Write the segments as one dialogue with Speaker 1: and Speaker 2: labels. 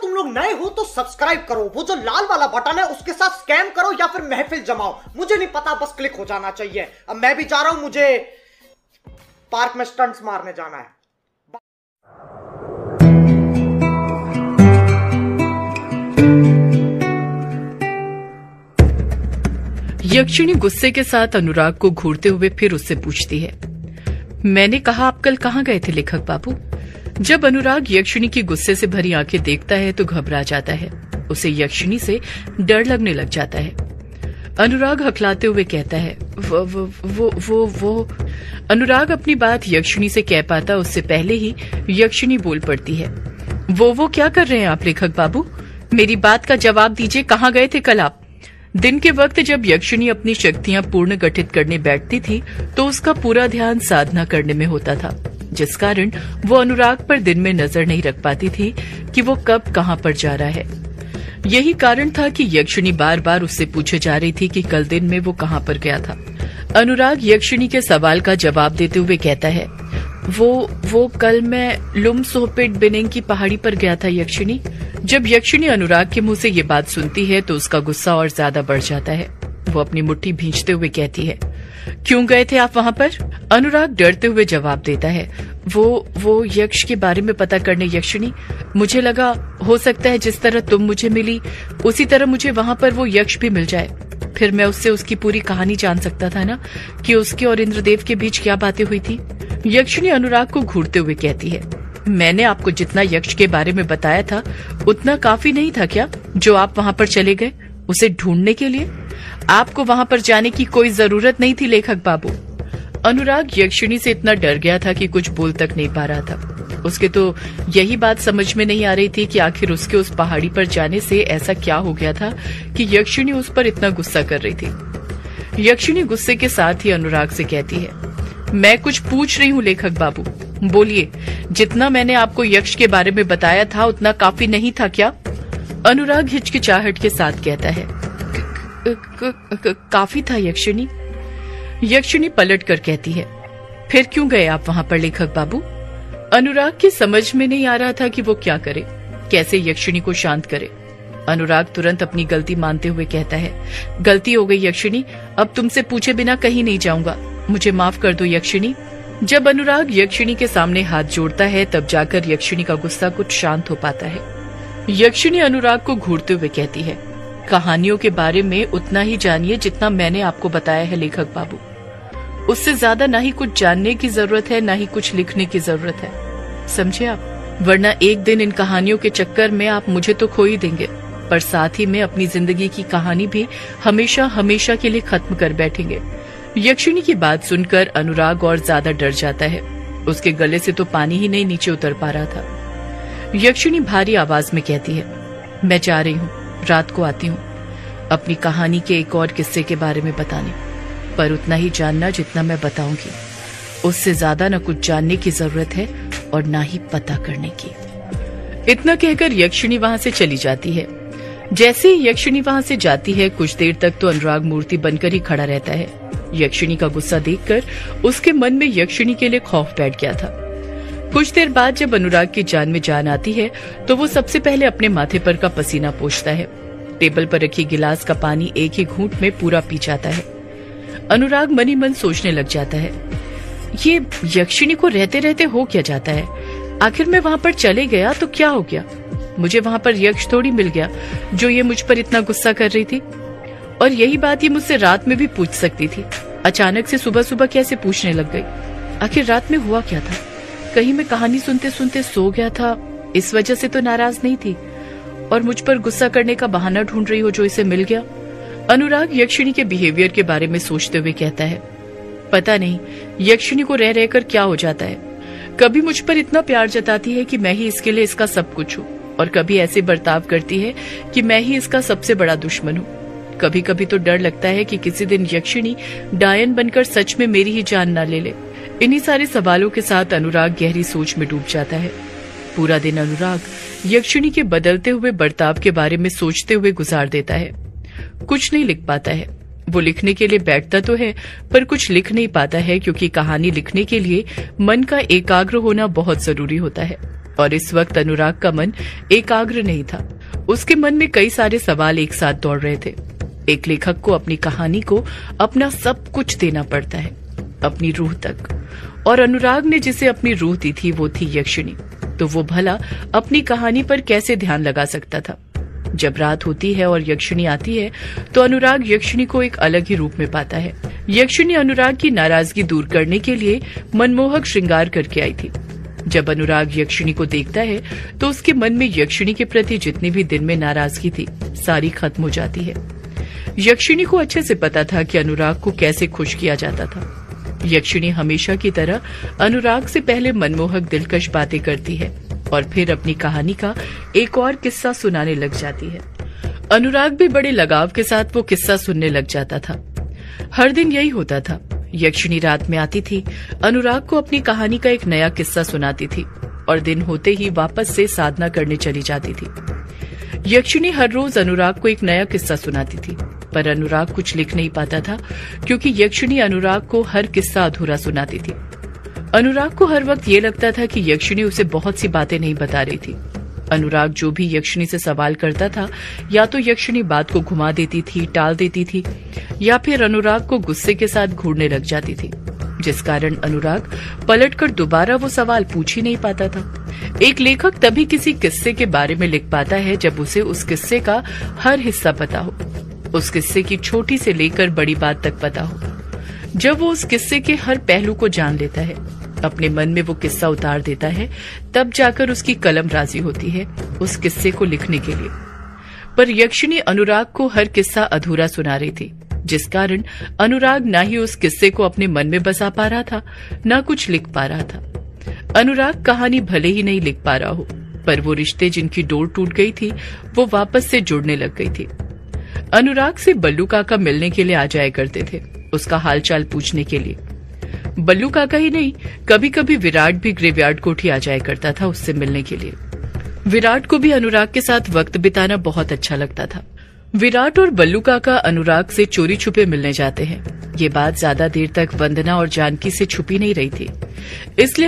Speaker 1: तुम लोग नए हो तो सब्सक्राइब करो, वो जो लाल वाला बटन है उसके साथ स्कैम करो या फिर महफिल जमाओ, मुझे नहीं पता, बस क्लिक हो जाना चाहिए। अब मैं भी जा रहा हूं, मुझे पार्क में स्टंट्स मारने जाना है।
Speaker 2: यक्षिणी गुस्से के साथ अनुराग को घूरते हुए फिर उससे पूछती है, मैंने कहा आप कल कहाँ गए थे लेखक बाबू? जब अनुराग यक्षिणी की गुस्से से भरी आंखें देखता है तो घबरा जाता है, उसे यक्षिणी से डर लगने लग जाता है। अनुराग हकलाते हुए कहता है, वो अनुराग अपनी बात यक्षिणी से कह पाता उससे पहले ही यक्षिणी बोल पड़ती है, वो क्या कर रहे हैं आप लेखक बाबू? मेरी बात का जवाब दीजिए, कहाँ गए थे कल आप? दिन के वक्त जब यक्षिणी अपनी शक्तियां पूर्ण गठित करने बैठती थी तो उसका पूरा ध्यान साधना करने में होता था, जिस कारण वो अनुराग पर दिन में नजर नहीं रख पाती थी कि वो कब कहां पर जा रहा है। यही कारण था कि यक्षिणी बार बार उससे पूछे जा रही थी कि कल दिन में वो कहां पर गया था। अनुराग यक्षिणी के सवाल का जवाब देते हुए कहता है, वो कल मैं लुमसोहपेट बिनेंग की पहाड़ी पर गया था यक्षिणी। जब यक्षिणी अनुराग के मुंह से ये बात सुनती है तो उसका गुस्सा और ज्यादा बढ़ जाता है। वो अपनी मुट्ठी भींचते हुए कहती है, क्यों गए थे आप वहां पर? अनुराग डरते हुए जवाब देता है, वो यक्ष के बारे में पता करने यक्षिणी। मुझे लगा हो सकता है जिस तरह तुम मुझे मिली उसी तरह मुझे वहां पर वो यक्ष भी मिल जाए, फिर मैं उससे उसकी पूरी कहानी जान सकता था ना कि उसके और इंद्रदेव के बीच क्या बातें हुई थी। यक्षिणी अनुराग को घूरते हुए कहती है, मैंने आपको जितना यक्ष के बारे में बताया था उतना काफी नहीं था क्या जो आप वहां पर चले गए उसे ढूंढने के लिए? आपको वहां पर जाने की कोई जरूरत नहीं थी लेखक बाबू। अनुराग यक्षिणी से इतना डर गया था कि कुछ बोल तक नहीं पा रहा था। उसके तो यही बात समझ में नहीं आ रही थी कि आखिर उसके उस पहाड़ी पर जाने से ऐसा क्या हो गया था कि यक्षिणी उस पर इतना गुस्सा कर रही थी। यक्षिणी गुस्से के साथ ही अनुराग से कहती है, मैं कुछ पूछ रही हूँ लेखक बाबू, बोलिए, जितना मैंने आपको यक्ष के बारे में बताया था उतना काफी नहीं था क्या? अनुराग हिचकिचाहट के साथ कहता है, काफी था यक्षिणी। यक्षिणी पलट कर कहती है, फिर क्यों गए आप वहां पर लेखक बाबू? अनुराग की समझ में नहीं आ रहा था कि वो क्या करे, कैसे यक्षिणी को शांत करे। अनुराग तुरंत अपनी गलती मानते हुए कहता है, गलती हो गई यक्षिणी, अब तुमसे पूछे बिना कहीं नहीं जाऊंगा, मुझे माफ कर दो यक्षिणी। जब अनुराग यक्षिणी के सामने हाथ जोड़ता है तब जाकर यक्षिणी का गुस्सा कुछ शांत हो पाता है। यक्षिणी अनुराग को घूरते हुए कहती है, कहानियों के बारे में उतना ही जानिए जितना मैंने आपको बताया है लेखक बाबू, उससे ज्यादा ना ही कुछ जानने की जरूरत है ना ही कुछ लिखने की जरूरत है, समझे आप? वरना एक दिन इन कहानियों के चक्कर में आप मुझे तो खो ही देंगे, पर साथ ही में अपनी जिंदगी की कहानी भी हमेशा हमेशा के लिए खत्म कर बैठेंगे। यक्षिणी की बात सुनकर अनुराग और ज्यादा डर जाता है, उसके गले से तो पानी ही नहीं नीचे उतर पा रहा था। यक्षिणी भारी आवाज में कहती है, मैं जा रही हूँ, रात को आती हूँ अपनी कहानी के एक और किस्से के बारे में बताने, पर उतना ही जानना जितना मैं बताऊंगी, उससे ज्यादा न कुछ जानने की जरूरत है और ना ही पता करने की। इतना कहकर यक्षिणी वहां से चली जाती है। जैसे ही यक्षिणी वहां से जाती है कुछ देर तक तो अनुराग मूर्ति बनकर ही खड़ा रहता है। यक्षिणी का गुस्सा देखकर उसके मन में यक्षिणी के लिए खौफ बैठ गया था। कुछ देर बाद जब अनुराग की जान में जान आती है तो वो सबसे पहले अपने माथे पर का पसीना पोंछता है। टेबल पर रखी गिलास का पानी एक ही घूंट में पूरा पी जाता है। अनुराग मन ही मन सोचने लग जाता है, ये यक्षिणी को रहते रहते हो क्या जाता है? आखिर मैं वहां पर चले गया तो क्या हो गया? मुझे वहां पर यक्ष थोड़ी मिल गया जो ये मुझ पर इतना गुस्सा कर रही थी, और यही बात ये मुझसे रात में भी पूछ सकती थी, अचानक से सुबह सुबह कैसे पूछने लग गई? आखिर रात में हुआ क्या था? कहीं मैं कहानी सुनते सुनते सो गया था, इस वजह से तो नाराज नहीं थी और मुझ पर गुस्सा करने का बहाना ढूंढ रही हो जो इसे मिल गया? अनुराग यक्षिणी के बिहेवियर के बारे में सोचते हुए कहता है, पता नहीं यक्षिणी को रह रहकर क्या हो जाता है, कभी मुझ पर इतना प्यार जताती है कि मैं ही इसके लिए इसका सब कुछ हूँ, और कभी ऐसे बर्ताव करती है कि मैं ही इसका सबसे बड़ा दुश्मन हूँ। कभी कभी तो डर लगता है कि किसी दिन यक्षिणी डायन बनकर सच में मेरी ही जान ना ले ले। इन्हीं सारे सवालों के साथ अनुराग गहरी सोच में डूब जाता है। पूरा दिन अनुराग यक्षिणी के बदलते हुए बर्ताव के बारे में सोचते हुए गुजार देता है। कुछ नहीं लिख पाता है। वो लिखने के लिए बैठता तो है पर कुछ लिख नहीं पाता है, क्योंकि कहानी लिखने के लिए मन का एकाग्र होना बहुत जरूरी होता है। और इस वक्त अनुराग का मन एकाग्र नहीं था। उसके मन में कई सारे सवाल एक साथ दौड़ रहे थे। एक लेखक को अपनी कहानी को अपना सब कुछ देना पड़ता है, अपनी रूह तक, और अनुराग ने जिसे अपनी रूह दी थी वो थी यक्षिणी। तो वो भला अपनी कहानी पर कैसे ध्यान लगा सकता था? जब रात होती है और यक्षिणी आती है तो अनुराग यक्षिणी को एक अलग ही रूप में पाता है। यक्षिणी अनुराग की नाराजगी दूर करने के लिए मनमोहक श्रृंगार करके आई थी। जब अनुराग यक्षिणी को देखता है तो उसके मन में यक्षिणी के प्रति जितनी भी दिन में नाराजगी थी सारी खत्म हो जाती है। यक्षिणी को अच्छे से पता था कि अनुराग को कैसे खुश किया जाता था। यक्षिणी हमेशा की तरह अनुराग से पहले मनमोहक दिलकश बातें करती है और फिर अपनी कहानी का एक और किस्सा सुनाने लग जाती है। अनुराग भी बड़े लगाव के साथ वो किस्सा सुनने लग जाता था। हर दिन यही होता था। यक्षिणी रात में आती थी, अनुराग को अपनी कहानी का एक नया किस्सा सुनाती थी और दिन होते ही वापस से साधना करने चली जाती थी। यक्षिणी हर रोज अनुराग को एक नया किस्सा सुनाती थी, पर अनुराग कुछ लिख नहीं पाता था क्योंकि यक्षिणी अनुराग को हर किस्सा अधूरा सुनाती थी। अनुराग को हर वक्त ये लगता था कि यक्षिणी उसे बहुत सी बातें नहीं बता रही थी। अनुराग जो भी यक्षिणी से सवाल करता था, या तो यक्षिणी बात को घुमा देती थी, टाल देती थी, या फिर अनुराग को गुस्से के साथ घूरने लग जाती थी, जिस कारण अनुराग पलटकर दोबारा वो सवाल पूछ ही नहीं पाता था। एक लेखक तभी किसी किस्से के बारे में लिख पाता है जब उसे उस किस्से का हर हिस्सा पता हो, उस किस्से की छोटी से लेकर बड़ी बात तक पता हो। जब वो उस किस्से के हर पहलू को जान लेता है, अपने मन में वो किस्सा उतार देता है, तब जाकर उसकी कलम राजी होती है उस किस्से को लिखने के लिए। पर यक्षिणी अनुराग को हर किस्सा अधूरा सुना रही थी, जिस कारण अनुराग ना ही उस किस्से को अपने मन में बसा पा रहा था, ना कुछ लिख पा रहा था। अनुराग कहानी भले ही नहीं लिख पा रहा हो, पर वो रिश्ते जिनकी डोर टूट गई थी वो वापस से जुड़ने लग गई थी। अनुराग से बल्लू काका मिलने के लिए आ जाया करते थे, उसका हालचाल पूछने के लिए। बल्लू काका ही नहीं, कभी कभी विराट भी ग्रेवयार्ड कोठी आ जाया करता था उससे मिलने के लिए। विराट को भी अनुराग के साथ वक्त बिताना बहुत अच्छा लगता था। विराट और बल्लू काका अनुराग से चोरी छुपे मिलने जाते हैं। ये बात ज्यादा देर तक वंदना और जानकी से छुपी नहीं रही थी, इसलिए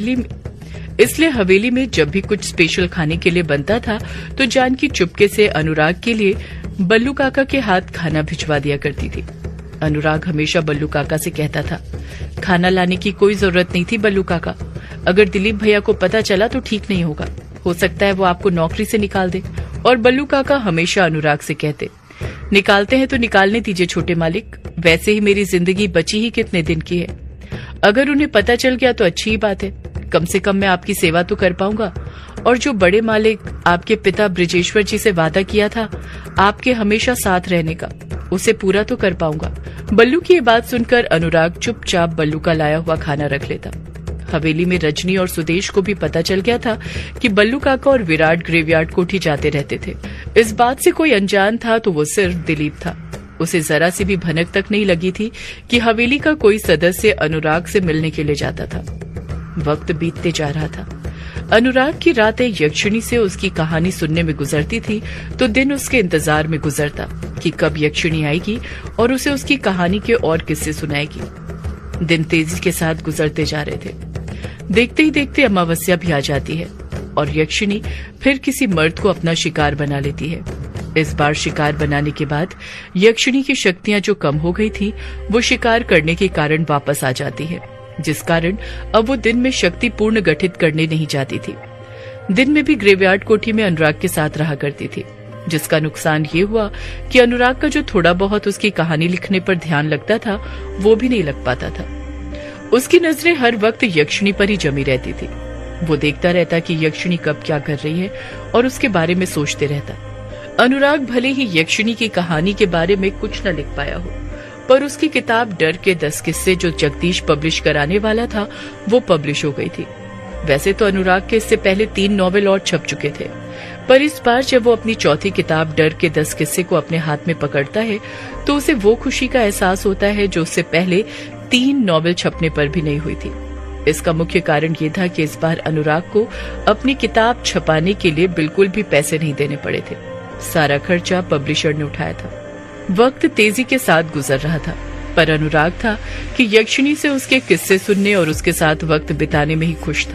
Speaker 2: हवेली में जब भी कुछ स्पेशल खाने के लिए बनता था तो जानकी चुपके से अनुराग के लिए बल्लू काका के हाथ खाना भिजवा दिया करती थी। अनुराग हमेशा बल्लू काका से कहता था, खाना लाने की कोई जरूरत नहीं थी बल्लू काका, अगर दिलीप भैया को पता चला तो ठीक नहीं होगा, हो सकता है वो आपको नौकरी से निकाल दे। और बल्लू काका हमेशा अनुराग से कहते, निकालते हैं तो निकालने दीजिए छोटे मालिक, वैसे ही मेरी जिंदगी बची ही कितने दिन की है, अगर उन्हें पता चल गया तो अच्छी ही बात है, कम से कम मैं आपकी सेवा तो कर पाऊंगा, और जो बड़े मालिक आपके पिता ब्रिजेश्वर जी से वादा किया था आपके हमेशा साथ रहने का, उसे पूरा तो कर पाऊंगा। बल्लू की ये बात सुनकर अनुराग चुपचाप बल्लू का लाया हुआ खाना रख लेता। हवेली में रजनी और सुदेश को भी पता चल गया था कि बल्लू काका और विराट ग्रेवयार्ड कोठी जाते रहते थे। इस बात से कोई अनजान था तो वो सिर्फ दिलीप था। उसे जरा सी भी भनक तक नहीं लगी थी कि हवेली का कोई सदस्य अनुराग से मिलने के लिए जाता था। वक्त बीतते जा रहा था। अनुराग की रातें यक्षिणी से उसकी कहानी सुनने में गुजरती थी तो दिन उसके इंतजार में गुजरता कि कब यक्षिणी आएगी और उसे उसकी कहानी के और किस्से सुनाएगी। दिन तेजी के साथ गुजरते जा रहे थे। देखते ही देखते अमावस्या भी आ जाती है और यक्षिणी फिर किसी मर्द को अपना शिकार बना लेती है। इस बार शिकार बनाने के बाद यक्षिणी की शक्तियां जो कम हो गई थी वो शिकार करने के कारण वापस आ जाती है, जिस कारण अब वो दिन में शक्ति पूर्ण गठित करने नहीं जाती थी। दिन में भी ग्रेवयार्ड कोठी में अनुराग के साथ रहा करती थी, जिसका नुकसान ये हुआ कि अनुराग का जो थोड़ा बहुत उसकी कहानी लिखने पर ध्यान लगता था वो भी नहीं लग पाता था। उसकी नजरें हर वक्त यक्षिणी पर ही जमी रहती थी। वो देखता रहता कि यक्षिणी कब क्या कर रही है और उसके बारे में सोचते रहता। अनुराग भले ही यक्षिणी की कहानी के बारे में कुछ न लिख पाया हो, पर उसकी किताब डर के 10 किस्से जो जगदीश पब्लिश कराने वाला था वो पब्लिश हो गई थी। वैसे तो अनुराग के इससे पहले 3 नॉवेल और छप चुके थे, पर इस बार जब वो अपनी चौथी किताब डर के 10 किस्से को अपने हाथ में पकड़ता है तो उसे वो खुशी का एहसास होता है जो उससे पहले 3 नॉवेल छपने पर भी नहीं हुई थी। इसका मुख्य कारण ये था कि इस बार अनुराग को अपनी किताब छपाने के लिए बिल्कुल भी पैसे नहीं देने पड़े थे। सारा खर्चा पब्लिशर ने उठाया था। वक्त तेजी के साथ गुजर रहा था, पर अनुराग था कि यक्षिणी से उसके किस्से सुनने और उसके साथ वक्त बिताने में ही खुश था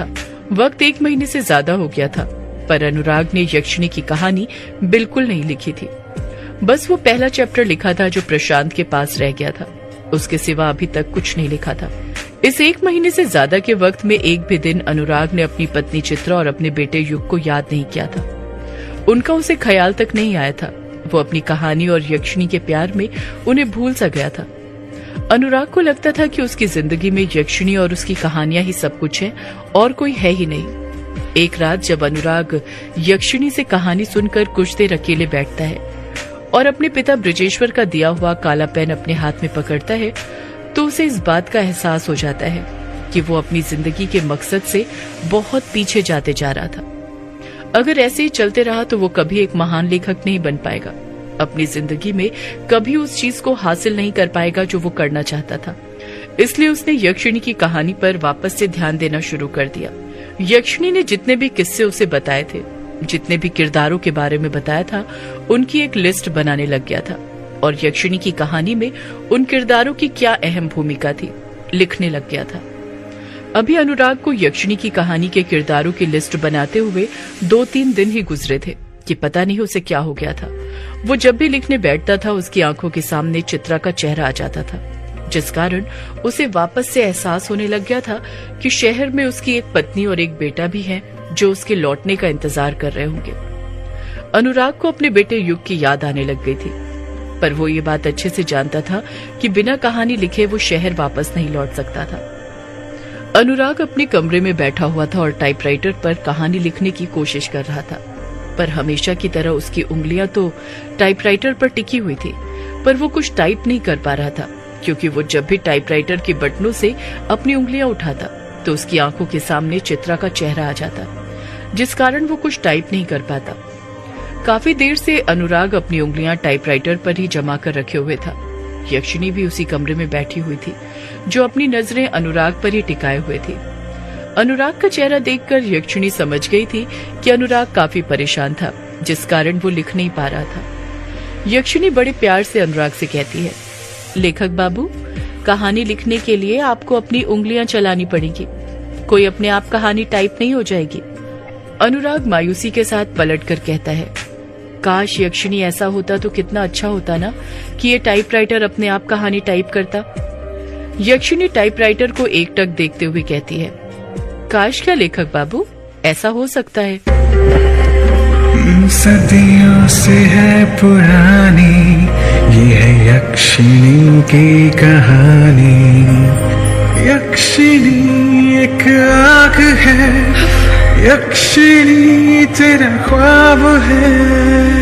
Speaker 2: वक्त 1 महीने से ज्यादा हो गया था, पर अनुराग ने यक्षिणी की कहानी बिल्कुल नहीं लिखी थी। बस वो पहला चैप्टर लिखा था जो प्रशांत के पास रह गया था। उसके सिवा अभी तक कुछ नहीं लिखा था। इस 1 महीने से ज्यादा के वक्त में एक भी दिन अनुराग ने अपनी पत्नी चित्रा और अपने बेटे युग को याद नहीं किया था। उनका उसे ख्याल तक नहीं आया था। वो अपनी कहानी और यक्षिणी के प्यार में उन्हें भूल सा गया था। अनुराग को लगता था कि उसकी जिंदगी में यक्षिणी और उसकी कहानियां ही सब कुछ है और कोई है ही नहीं। एक रात जब अनुराग यक्षिणी से कहानी सुनकर कुछ देर अकेले बैठता है और अपने पिता ब्रजेश्वर का दिया हुआ काला पेन अपने हाथ में पकड़ता है, तो उसे इस बात का एहसास हो जाता है कि वो अपनी जिंदगी के मकसद से बहुत पीछे जाते जा रहा था। अगर ऐसे ही चलते रहा तो वो कभी एक महान लेखक नहीं बन पाएगा। अपनी जिंदगी में कभी उस चीज को हासिल नहीं कर पाएगा जो वो करना चाहता था। इसलिए उसने यक्षिणी की कहानी पर वापस से ध्यान देना शुरू कर दिया। यक्षिणी ने जितने भी किस्से उसे बताए थे, जितने भी किरदारों के बारे में बताया था, उनकी एक लिस्ट बनाने लग गया था और यक्षिणी की कहानी में उन किरदारों की क्या अहम भूमिका थी लिखने लग गया था। अभी अनुराग को यक्षिणी की कहानी के किरदारों की लिस्ट बनाते हुए 2-3 दिन ही गुजरे थे कि पता नहीं उसे क्या हो गया था। वो जब भी लिखने बैठता था उसकी आंखों के सामने चित्रा का चेहरा आ जाता था, जिस कारण उसे वापस से एहसास होने लग गया था कि शहर में उसकी एक पत्नी और एक बेटा भी है जो उसके लौटने का इंतजार कर रहे होंगे। अनुराग को अपने बेटे युग की याद आने लग गई थी, पर वो ये बात अच्छे से जानता था कि बिना कहानी लिखे वो शहर वापस नहीं लौट सकता था। अनुराग अपने कमरे में बैठा हुआ था और टाइपराइटर पर कहानी लिखने की कोशिश कर रहा था, पर हमेशा की तरह उसकी उंगलियां तो टाइपराइटर पर टिकी हुई थी, पर वो कुछ टाइप नहीं कर पा रहा था, क्योंकि वो जब भी टाइपराइटर के बटनों से अपनी उंगलियां उठाता तो उसकी आंखों के सामने चित्रा का चेहरा आ जाता, जिस कारण वो कुछ टाइप नहीं कर पाता। काफी देर से अनुराग अपनी उंगलियां टाइपराइटर पर ही जमा कर रखे हुए था। यक्षिणी भी उसी कमरे में बैठी हुई थी, जो अपनी नजरें अनुराग पर ही टिकाए हुए थी। अनुराग का चेहरा देखकर यक्षिणी समझ गई थी कि अनुराग काफी परेशान था, जिस कारण वो लिख नहीं पा रहा था। यक्षिणी बड़े प्यार से अनुराग से कहती है, लेखक बाबू, कहानी लिखने के लिए आपको अपनी उंगलियां चलानी पड़ेगी, कोई अपने आप कहानी टाइप नहीं हो जाएगी। अनुराग मायूसी के साथ पलटकर कहता है, काश यक्षिणी ऐसा होता तो कितना अच्छा होता ना कि ये टाइपराइटर अपने आप कहानी टाइप करता। यक्षिणी टाइपराइटर को एकटक देखते हुए कहती है, काश क्या लेखक बाबू, ऐसा हो सकता है।
Speaker 3: सदियों से है पुरानी ये है यक्षिणी की कहानी। यक्षिणी एक आग है, यक्षिणी तेरा ख्वाब है।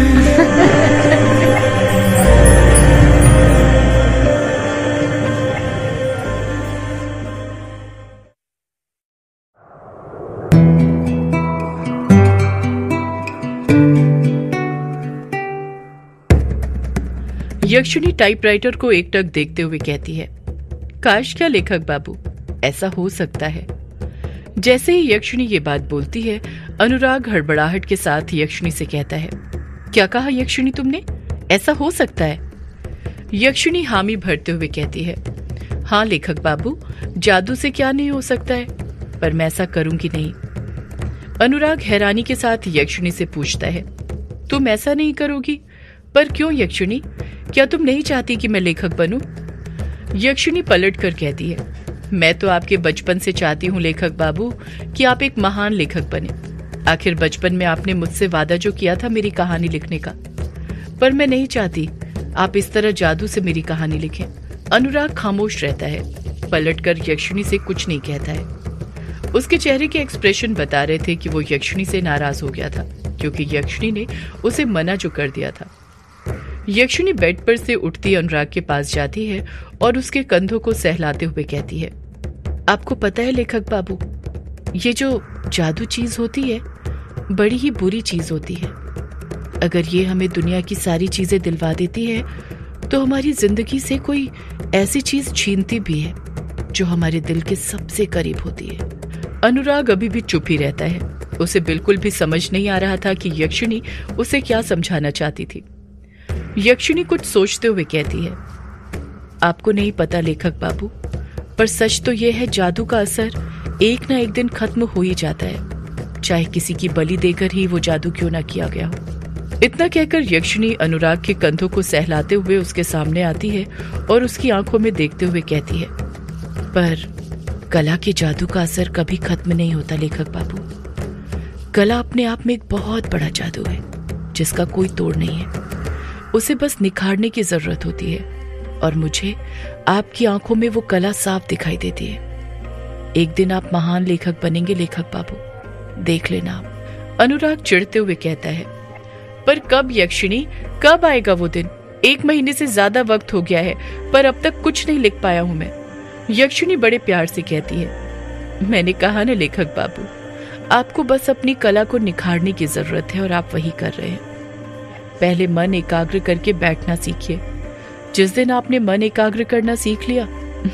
Speaker 2: यक्षिणी टाइपराइटर को एकटक देखते हुए कहती है, काश क्या लेखक बाबू, ऐसा हो सकता है। जैसे ही यक्षिणी ये बात बोलती है, अनुराग हड़बड़ाहट के साथ यक्षिणी से कहता है, क्या कहा यक्षिणी तुमने, ऐसा हो सकता है? यक्षिणी हामी भरते हुए कहती है, हाँ लेखक बाबू, जादू से क्या नहीं हो सकता है, पर मैं ऐसा करूंगी नहीं। अनुराग हैरानी के साथ यक्षिणी से पूछता है, तुम ऐसा नहीं करोगी? पर क्यों यक्षिणी, क्या तुम नहीं चाहती कि मैं लेखक बनूं? यक्षिणी पलट कर कहती है, मैं तो आपके बचपन से चाहती हूँ लेखक बाबू कि आप एक महान लेखक बने। आखिर बचपन में आपने मुझसे वादा जो किया था मेरी कहानी लिखने का, पर मैं नहीं चाहती आप इस तरह जादू से मेरी कहानी लिखें। अनुराग खामोश रहता है, पलटकर यक्षिणी से कुछ नहीं कहता है। उसके चेहरे के एक्सप्रेशन बता रहे थे कि वो यक्षिणी से नाराज हो गया था, क्योंकि यक्षिणी ने उसे मना जो कर दिया था। यक्षिणी बेड पर से उठती अनुराग के पास जाती है और उसके कंधों को सहलाते हुए कहती है, आपको पता है लेखक बाबू, ये जो जादू चीज होती है बड़ी ही बुरी चीज होती है। अगर ये हमें दुनिया की सारी चीजें दिलवा देती है तो हमारी जिंदगी से कोई ऐसी चीज छीनती भी है जो हमारे दिल के सबसे करीब होती है। अनुराग अभी भी चुप ही रहता है। उसे बिल्कुल भी समझ नहीं आ रहा था कि यक्षिणी उसे क्या समझाना चाहती थी। यक्षिणी कुछ सोचते हुए कहती है, आपको नहीं पता लेखक बाबू, पर सच तो यह है जादू का असर एक ना एक दिन खत्म हो ही जाता है, चाहे किसी की बलि देकर ही वो जादू क्यों ना किया गया हो। इतना कहकर यक्षिणी अनुराग के कंधों को सहलाते हुए उसके सामने आती है और उसकी आंखों में देखते हुए कहती है, पर कला के जादू का असर कभी खत्म नहीं होता लेखक बाबू। कला अपने आप में एक बहुत बड़ा जादू है जिसका कोई तोड़ नहीं है। उसे बस निखारने की जरूरत होती है और मुझे आपकी आंखों में वो कला साफ दिखाई देती है। एक दिन आप महान लेखक बनेंगे लेखक बाबू, देख लेना आप। अनुराग चिढ़ते हुए कहता है, पर कब यक्षिणी, कब आएगा वो दिन? 1 महीने से ज्यादा वक्त हो गया है पर अब तक कुछ नहीं लिख पाया हूं मैं। यक्षिणी बड़े प्यार से कहती है, मैंने कहा ना लेखक बाबू, आपको बस अपनी कला को निखारने की जरूरत है और आप वही कर रहे हैं। पहले मन एकाग्र करके बैठना सीखिए। जिस दिन आपने मन एकाग्र करना सीख लिया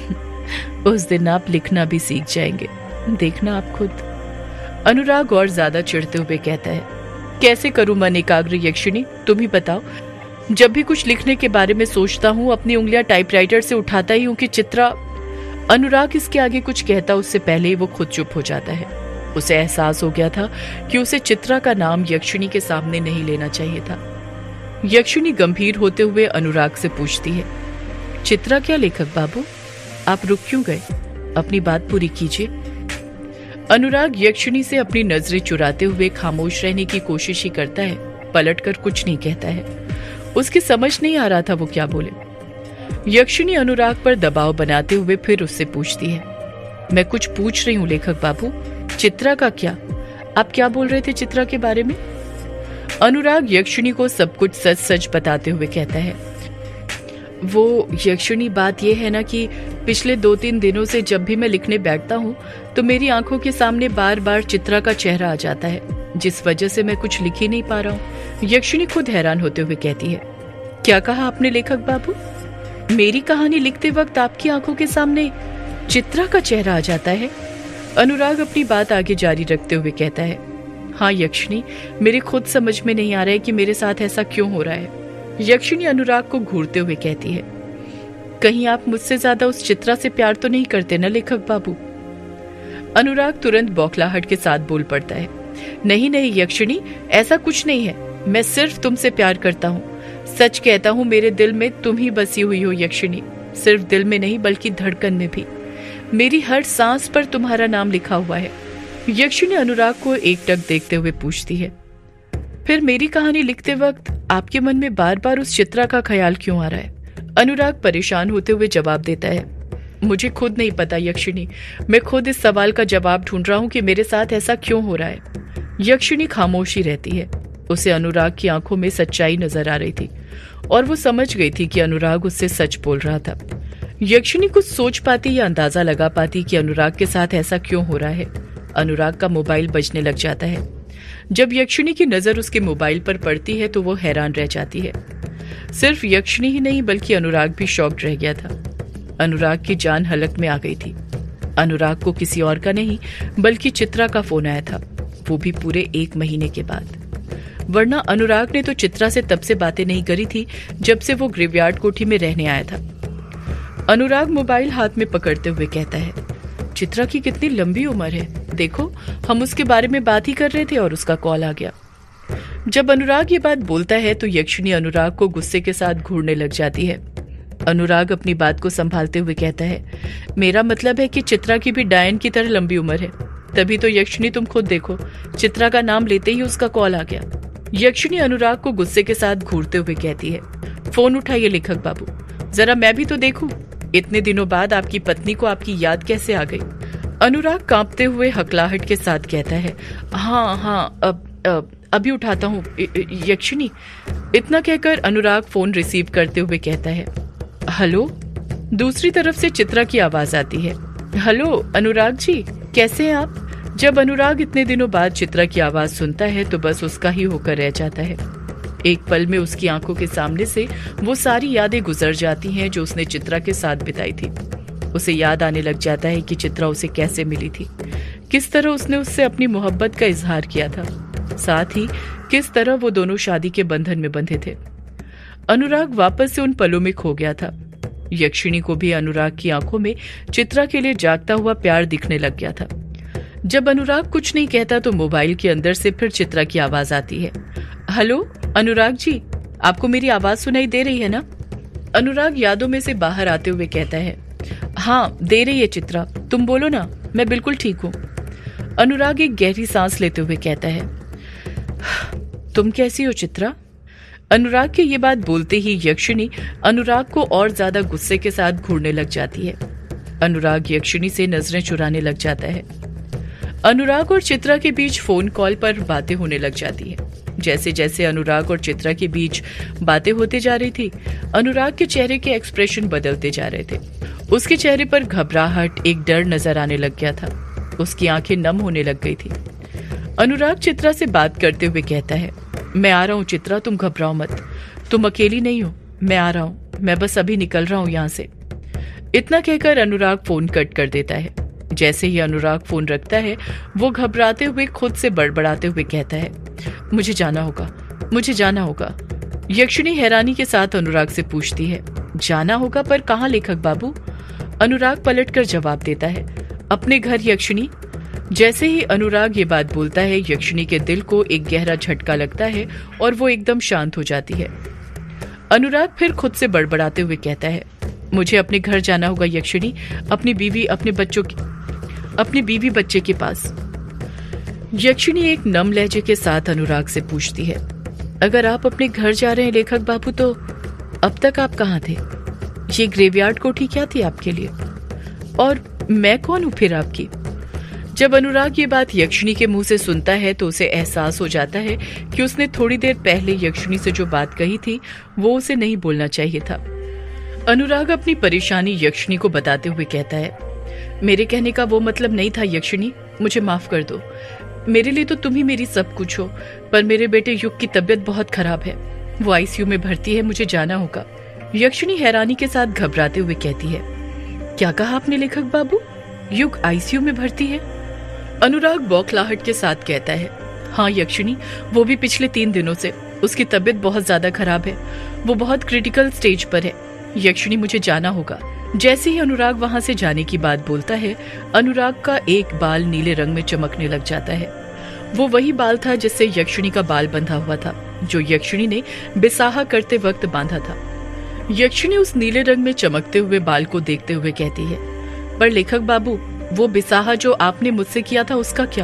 Speaker 2: उस दिन आप लिखना भी सीख जाएंगे, देखना आप खुद। अनुराग और ज्यादा चिढ़ते हुए कहता है, कैसे करूं मन एकाग्र यक्षिणी, तुम ही बताओ। जब भी कुछ लिखने के बारे में सोचता हूं अपनी उंगलियां टाइपराइटर से उठाता ही हूं कि चित्रा। अनुराग इसके आगे कुछ कहता उससे पहले ही वो खुद चुप हो जाता है। उसे एहसास हो गया था कि उसे चित्रा का नाम यक्षिणी के सामने नहीं लेना चाहिए था। यक्षिणी गंभीर होते हुए अनुराग से पूछती है, चित्रा क्या लेखक बाबू, आप रुक क्यों गए? अपनी बात पूरी कीजिए। अनुराग यक्षिणी से अपनी नजरें चुराते हुए खामोश रहने की कोशिश ही करता है, पलटकर कुछ नहीं कहता है। उसकी समझ नहीं आ रहा था वो क्या बोले। यक्षिणी अनुराग पर दबाव बनाते हुए फिर उससे पूछती है, मैं कुछ पूछ रही हूँ लेखक बाबू, चित्रा का क्या? आप क्या बोल रहे थे चित्रा के बारे में? अनुराग यक्षिणी को सब कुछ सच सच बताते हुए कहता है, वो यक्षिणी बात यह है ना कि पिछले 2-3 दिनों से जब भी मैं लिखने बैठता हूँ तो मेरी आंखों के सामने बार बार चित्रा का चेहरा आ जाता है, जिस वजह से मैं कुछ लिख ही नहीं पा रहा हूँ। यक्षिणी खुद हैरान होते हुए कहती है, क्या कहा आपने लेखक बाबू? मेरी कहानी लिखते वक्त आपकी आंखों के सामने चित्रा का चेहरा आ जाता है? अनुराग अपनी बात आगे जारी रखते हुए कहता है, हाँ यक्षिणी, मेरे खुद समझ में नहीं आ रहा है कि मेरे साथ ऐसा क्यों हो रहा है। यक्षिणी अनुराग को घूरते हुए कहती है, कहीं आप मुझसे ज्यादा उस चित्रा से प्यार तो नहीं करते ना लेखक बाबू? अनुराग तुरंत बौखलाहट के साथ बोल पड़ता है, नहीं नहीं यक्षिणी, ऐसा कुछ नहीं है, मैं सिर्फ तुमसे प्यार करता हूँ। सच कहता हूँ, मेरे दिल में तुम ही बसी हुई हो यक्षिणी, सिर्फ दिल में नहीं बल्कि धड़कन में भी। मेरी हर सांस पर तुम्हारा नाम लिखा हुआ है। यक्षिणी अनुराग को एकटक देखते हुए पूछती है, फिर मेरी कहानी लिखते वक्त आपके मन में बार बार उस चित्रा का ख्याल क्यों आ रहा है? अनुराग परेशान होते हुए जवाब देता है, मुझे खुद नहीं पता यक्षिणी, मैं खुद इस सवाल का जवाब ढूंढ रहा हूँ कि मेरे साथ ऐसा क्यों हो रहा है। यक्षिणी खामोश ही रहती है। उसे अनुराग की आंखों में सच्चाई नजर आ रही थी और वो समझ गई थी कि अनुराग उससे सच बोल रहा था। यक्षिणी कुछ सोच पाती या अंदाजा लगा पाती कि अनुराग के साथ ऐसा क्यों हो रहा है। अनुराग का मोबाइल बजने लग जाता है। जब यक्षिणी की नजर उसके मोबाइल पर पड़ती है तो वो हैरान रह जाती है। सिर्फ यक्षिणी ही नहीं बल्कि अनुराग भी शॉक्ड रह गया था। अनुराग की जान हलक में आ गई थी। अनुराग को किसी और का नहीं बल्कि चित्रा का फोन आया था, वो भी पूरे 1 महीने के बाद। वरना अनुराग ने तो चित्रा से तब से बातें नहीं करी थी जब से वो ग्रेवयार्ड कोठी में रहने आया था। अनुराग मोबाइल हाथ में पकड़ते हुए कहता है, चित्रा की कितनी लंबी उम्र है, देखो हम उसके बारे में बात ही कर रहे थे और उसका कॉल आ गया। जब अनुराग ये बात बोलता है तो यक्षिणी अनुराग को गुस्से के साथ घूरने लग जाती है। अनुराग अपनी बात को संभालते हुए कहता है, मेरा मतलब है कि चित्रा की भी डायन की तरह लंबी उम्र है। तभी तो यक्षिणी, तुम खुद देखो, चित्रा का नाम लेते ही उसका कॉल आ गया। यक्षिणी अनुराग को गुस्से के साथ घूरते हुए कहती है, फोन उठाइए लेखक बाबू, जरा मैं भी तो देखूं, इतने दिनों बाद आपकी पत्नी को आपकी याद कैसे आ गई। अनुराग कांपते हुए हकलाहट के साथ कहता है, हाँ अभी उठाता हूँ यक्षिणी। इतना कहकर अनुराग फोन रिसीव करते हुए कहता है, हेलो। दूसरी तरफ से चित्रा की आवाज आती है, हेलो अनुराग जी, कैसे हैं आप? जब अनुराग इतने दिनों बाद चित्रा की आवाज सुनता है तो बस उसका ही होकर रह जाता है। एक पल में उसकी आंखों के सामने से वो सारी यादें गुजर जाती हैं जो उसने चित्रा के साथ बिताई थी। उसे याद आने लग जाता है कि चित्रा उसे कैसे मिली थी, किस तरह उसने उससे अपनी मोहब्बत का इजहार किया था, साथ ही किस तरह वो दोनों शादी के बंधन में बंधे थे। अनुराग वापस से उन पलों में खो गया था। यक्षिणी को भी अनुराग की आंखों में चित्रा के लिए जागता हुआ प्यार दिखने लग गया था। जब अनुराग कुछ नहीं कहता तो मोबाइल के अंदर से फिर चित्रा की आवाज आती है। हेलो अनुराग जी, आपको मेरी आवाज सुनाई दे रही है ना? अनुराग यादों में से बाहर आते हुए कहता है, हाँ दे रही है चित्रा, तुम बोलो ना, मैं बिल्कुल ठीक हूँ। अनुराग एक गहरी सांस लेते हुए कहता है, तुम कैसी हो चित्रा? अनुराग की ये बात बोलते ही यक्षिणी अनुराग को और ज्यादा गुस्से के साथ घूरने लग जाती है। अनुराग यक्षिणी से नजरें चुराने लग जाता है। अनुराग और चित्रा के बीच फोन कॉल पर बातें होने लग जाती है। जैसे जैसे अनुराग और चित्रा के बीच बातें होते जा रही थी, अनुराग के चेहरे के एक्सप्रेशन बदलते जा रहे थे। उसके चेहरे पर घबराहट, एक डर नजर आने लग गया था। उसकी आंखें नम होने लग गई थी। अनुराग चित्रा से बात करते हुए कहता है, मैं आ रहा हूँ चित्रा, तुम घबराओ मत, तुम अकेली नहीं हो, मैं आ रहा हूँ, मैं बस अभी निकल रहा हूँ यहाँ से। इतना कहकर अनुराग फोन कट कर देता है। जैसे ही अनुराग फोन रखता है, वो घबराते हुए खुद से बड़बड़ाते हुए कहता है, मुझे जाना होगा, मुझे जाना होगा। यक्षिणी हैरानी के साथ अनुराग से पूछती है, जाना होगा पर कहाँ लेखक बाबू? अनुराग पलटकर जवाब देता है, अपने घर यक्षिणी। जैसे ही अनुराग ये बात बोलता है, यक्षिणी के दिल को एक गहरा झटका लगता है और वो एकदम शांत हो जाती है। अनुराग फिर खुद से बड़बड़ाते हुए कहता है, मुझे अपने घर जाना होगा यक्षिणी, अपनी बीवी बच्चे के पास। यक्षिणी एक नम लहजे के साथ अनुराग से पूछती है, अगर आप अपने घर जा रहे हैं लेखक बाबू, तो अब तक आप कहाँ थे? ये ग्रेवयार्ड कोठी क्या थी आपके लिए? और मैं कौन हूं फिर आपकी? जब अनुराग ये बात यक्षिणी के मुंह से सुनता है तो उसे एहसास हो जाता है कि उसने थोड़ी देर पहले यक्षिणी से जो बात कही थी वो उसे नहीं बोलना चाहिए था। अनुराग अपनी परेशानी यक्षिणी को बताते हुए कहता है, मेरे कहने का वो मतलब नहीं था यक्षिणी, मुझे माफ कर दो। मेरे लिए तो तुम ही मेरी सब कुछ हो, पर मेरे बेटे युग की तबीयत बहुत खराब है, वो आईसीयू में भर्ती है, मुझे जाना होगा। यक्षिणी हैरानी के साथ घबराते हुए कहती है, क्या कहा आपने लेखक बाबू? युग आईसीयू में भर्ती है? अनुराग बौखलाहट के साथ कहता है, हाँ यक्षिणी, वो भी पिछले 3 दिनों से। उसकी तबीयत बहुत ज्यादा खराब है, वो बहुत क्रिटिकल स्टेज पर है। यक्षिणी मुझे जाना होगा। जैसे ही अनुराग वहां से जाने की बात बोलता है, अनुराग का एक बाल नीले रंग में चमकने लग जाता है। वो वही बाल था जिससे यक्षिणी का बाल बंधा हुआ था, जो यक्षिणी ने बिसाहा करते वक्त बांधा था। यक्षिणी उस नीले रंग में चमकते हुए बाल को देखते हुए कहती है, पर लेखक बाबू, वो बिसाहा जो आपने मुझसे किया था उसका क्या?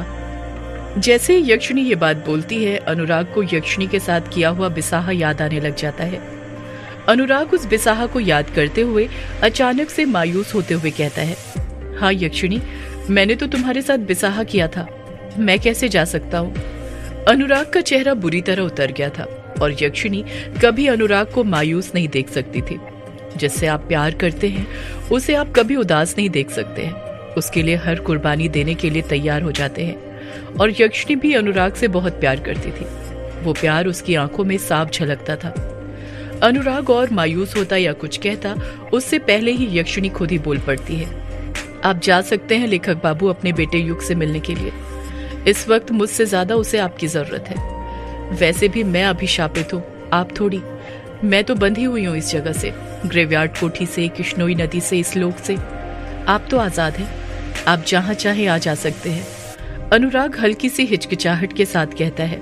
Speaker 2: जैसे ही यक्षिणी ये बात बोलती है, अनुराग को यक्षिणी के साथ किया हुआ बिसाहा याद आने लग जाता है। अनुराग उस बिसाहा को याद करते हुए अचानक से मायूस होते हुए कहता है, हाँ यक्षिणी, मैंने तो तुम्हारे साथ बिसाहा किया था, मैं कैसे जा सकता हूँ? अनुराग का चेहरा बुरी तरह उतर गया था और यक्षिणी कभी अनुराग को मायूस नहीं देख सकती थी। जिससे आप प्यार करते हैं उसे आप कभी उदास नहीं देख सकते हैं, उसके लिए हर कुर्बानी देने के लिए तैयार हो जाते हैं। और यक्षिणी भी अनुराग से बहुत प्यार करती थी। वो प्यार उसकी आंखों में साफ झलकता था। अनुराग और मायूस होता या कुछ कहता, उससे पहले ही यक्षिणी खुद ही बोल पड़ती है, आप जा सकते हैं लेखक बाबू अपने बेटे युग से मिलने के लिए। इस वक्त मुझसे ज्यादा उसे आपकी जरूरत है। वैसे भी मैं अभिशापित हूँ, आप थोड़ी। मैं तो बंधी हुई हूँ इस जगह से, ग्रेवयार्ड कोठी से, किश्नोई नदी से, इस लोक से। आप तो आजाद हैं, आप जहाँ चाहे आ जा सकते हैं। अनुराग हल्की सी हिचकिचाहट के साथ कहता है,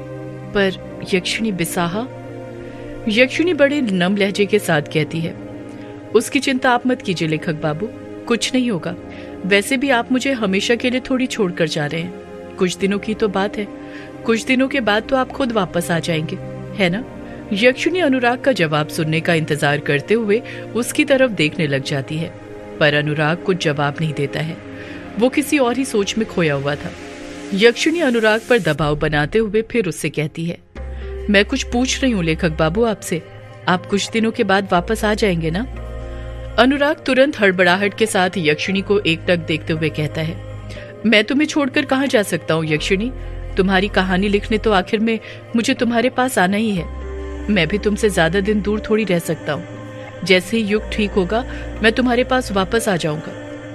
Speaker 2: पर यक्षिणी बिसाहा? यक्षिणी बड़े नम लहजे के साथ कहती है, उसकी चिंता आप मत कीजिए लेखक बाबू, कुछ नहीं होगा। वैसे भी आप मुझे हमेशा के लिए थोड़ी छोड़कर जा रहे हैं, कुछ दिनों की तो बात है, कुछ दिनों के बाद तो आप खुद वापस आ जाएंगे, है ना? यक्षिणी अनुराग का जवाब सुनने का इंतजार करते हुए उसकी तरफ देखने लग जाती है, पर अनुराग कुछ जवाब नहीं देता है। वो किसी और ही सोच में खोया हुआ था। यक्षिणी अनुराग पर दबाव बनाते हुए फिर उससे कहती है, मैं कुछ पूछ रही हूँ लेखक बाबू आपसे, आप कुछ दिनों के बाद वापस आ जाएंगे ना? अनुराग तुरंत हड़बड़ाहट के साथ यक्षिणी को एकटक देखते हुए कहता है, मैं तुम्हें छोड़कर कहाँ जा सकता हूँ यक्षिणी? तुम्हारी कहानी लिखने तो आखिर में मुझे तुम्हारे पास आना ही है। मैं भी तुमसे ज्यादा दिन दूर थोड़ी रह सकता हूँ। जैसे ही युग ठीक होगा मैं तुम्हारे पास वापस आ जाऊंगा।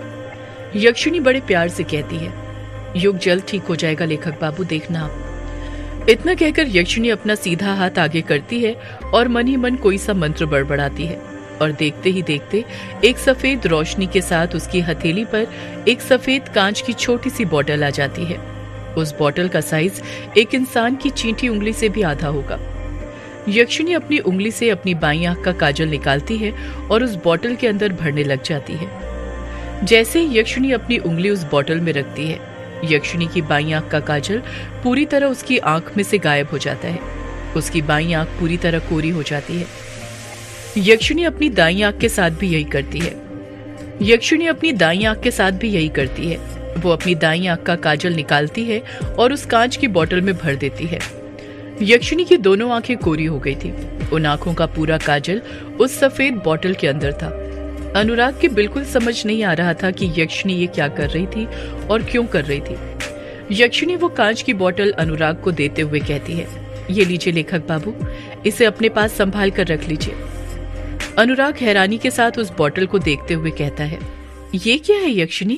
Speaker 2: यक्षिणी बड़े प्यार से कहती है, युग जल्द ठीक हो जाएगा लेखक बाबू, देखना आप। इतना कहकर यक्षिणी अपना सीधा हाथ आगे करती है और मन ही मन कोई सा मंत्र बड़बड़ाती है। और देखते ही देखते एक सफेद रोशनी के साथ उसकी हथेली पर एक सफेद कांच की छोटी सी बोतल आ जाती है। उस बोतल का साइज एक इंसान की चींटी उंगली से भी आधा होगा। यक्षिणी अपनी उंगली से अपनी बाईं आंख का काजल निकालती है और उस बोतल के अंदर भरने लग जाती है। जैसे ही यक्षिणी अपनी उंगली उस बोतल में रखती है, यक्षिणी की बाईं आंख का काजल पूरी तरह उसकी आंख में से गायब हो जाता है। उसकी बाईं आंख पूरी तरह कोरी हो जाती है। यक्षिणी अपनी दाईं आंख के साथ भी यही करती है। यक्षिणी अपनी दाईं आंख के साथ भी यही करती है। वो अपनी दाईं आंख का काजल निकालती है और उस कांच की बोतल में भर देती है। यक्षिणी की दोनों आंखें कोरी हो गई थी। उन आंखों का पूरा काजल उस सफेद बोतल के अंदर था। अनुराग के बिल्कुल समझ नहीं आ रहा था कि यक्षिणी ये क्या कर रही थी और क्यों कर रही थी। यक्षिणी वो कांच की बोतल अनुराग को देते हुए कहती है, ये लीजिए लेखक बाबू, इसे अपने पास संभाल कर रख लीजिए। अनुराग हैरानी के साथ उस बोतल को देखते हुए कहता है, ये क्या है यक्षिणी?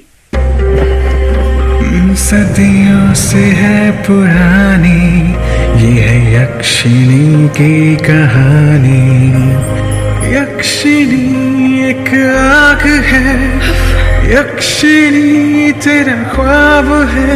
Speaker 3: सदियों से है पुरानी, ये है यक्षिणी की कहानी। यक्षिणी एक आग है, यक्षिणी तेरा ख्वाब है।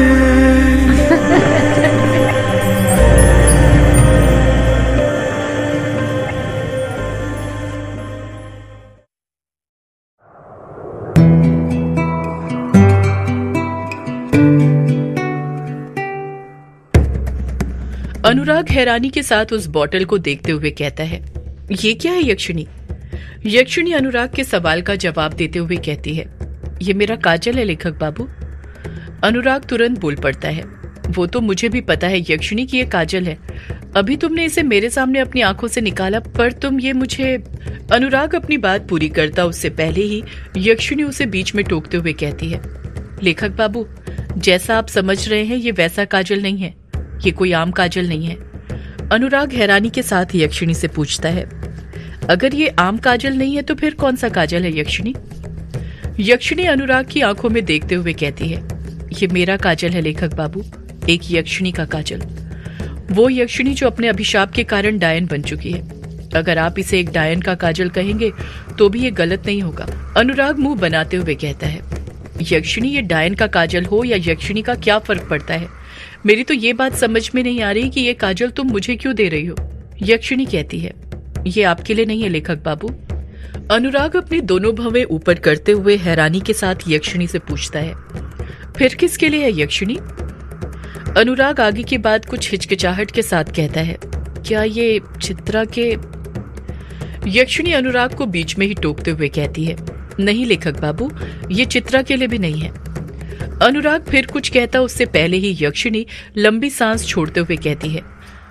Speaker 2: अनुराग हैरानी के साथ उस बोतल को देखते हुए कहता है, ये क्या है यक्षिणी? यक्षिणी अनुराग के सवाल का जवाब देते हुए कहती है, ये मेरा काजल है लेखक बाबू। अनुराग तुरंत बोल पड़ता है, वो तो मुझे भी पता है यक्षिणी की ये काजल है। अभी तुमने इसे मेरे सामने अपनी आंखों से निकाला, पर तुम ये मुझे। अनुराग अपनी बात पूरी करता उससे पहले ही यक्षिणी उसे बीच में टोकते हुए कहती है, लेखक बाबू, जैसा आप समझ रहे हैं ये वैसा काजल नहीं है, ये कोई आम काजल नहीं है। अनुराग हैरानी के साथ यक्षिणी से पूछता है, अगर ये आम काजल नहीं है तो फिर कौन सा काजल है यक्षिणी? यक्षिणी अनुराग की आंखों में देखते हुए कहती है, ये मेरा काजल है लेखक बाबू, एक यक्षिणी का काजल। वो यक्षिणी जो अपने अभिशाप के कारण डायन बन चुकी है। अगर आप इसे एक डायन का काजल कहेंगे तो भी ये गलत नहीं होगा। अनुराग मुंह बनाते हुए कहता है, यक्षिणी ये डायन का काजल हो या यक्षिणी का क्या फर्क पड़ता है? मेरी तो ये बात समझ में नहीं आ रही कि ये काजल तुम मुझे क्यों दे रही हो। यक्षिणी कहती है, ये आपके लिए नहीं है लेखक बाबू। अनुराग अपनी दोनों भवें ऊपर करते हुए हैरानी के साथ यक्षिणी से पूछता है, फिर किसके लिए है यक्षिणी? अनुराग आगे की बात कुछ हिचकिचाहट के साथ कहता है, क्या ये चित्रा के? यक्षिणी अनुराग को बीच में ही टोकते हुए कहती है, नहीं लेखक बाबू, ये चित्रा के लिए भी नहीं है। अनुराग फिर कुछ कहता उससे पहले ही यक्षिणी लंबी सांस छोड़ते हुए कहती है,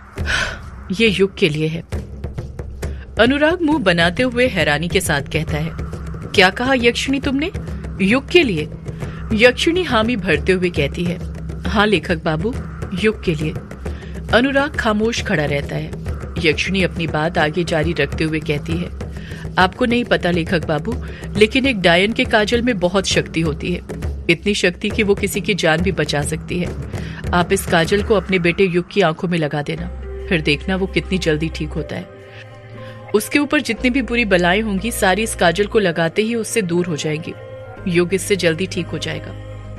Speaker 2: ये युग के लिए है। अनुराग मुंह बनाते हुए हैरानी के साथ कहता है, क्या कहा यक्षिणी तुमने? युग के लिए? यक्षिणी हामी भरते हुए कहती है, हाँ लेखक बाबू, युग के लिए। अनुराग खामोश खड़ा रहता है। यक्षिणी अपनी बात आगे जारी रखते हुए कहती है, आपको नहीं पता लेखक बाबू, लेकिन एक डायन के काजल में बहुत शक्ति होती है, इतनी शक्ति कि वो किसी की जान भी बचा सकती है। आप इस काजल को अपने बेटे युग की आंखों में लगा देना, फिर देखना वो कितनी जल्दी ठीक होता है। उसके ऊपर जितनी भी बुरी बलाएं होंगी सारी इस काजल को लगाते ही उससे दूर हो जाएंगी। युग इससे जल्दी ठीक हो जाएगा।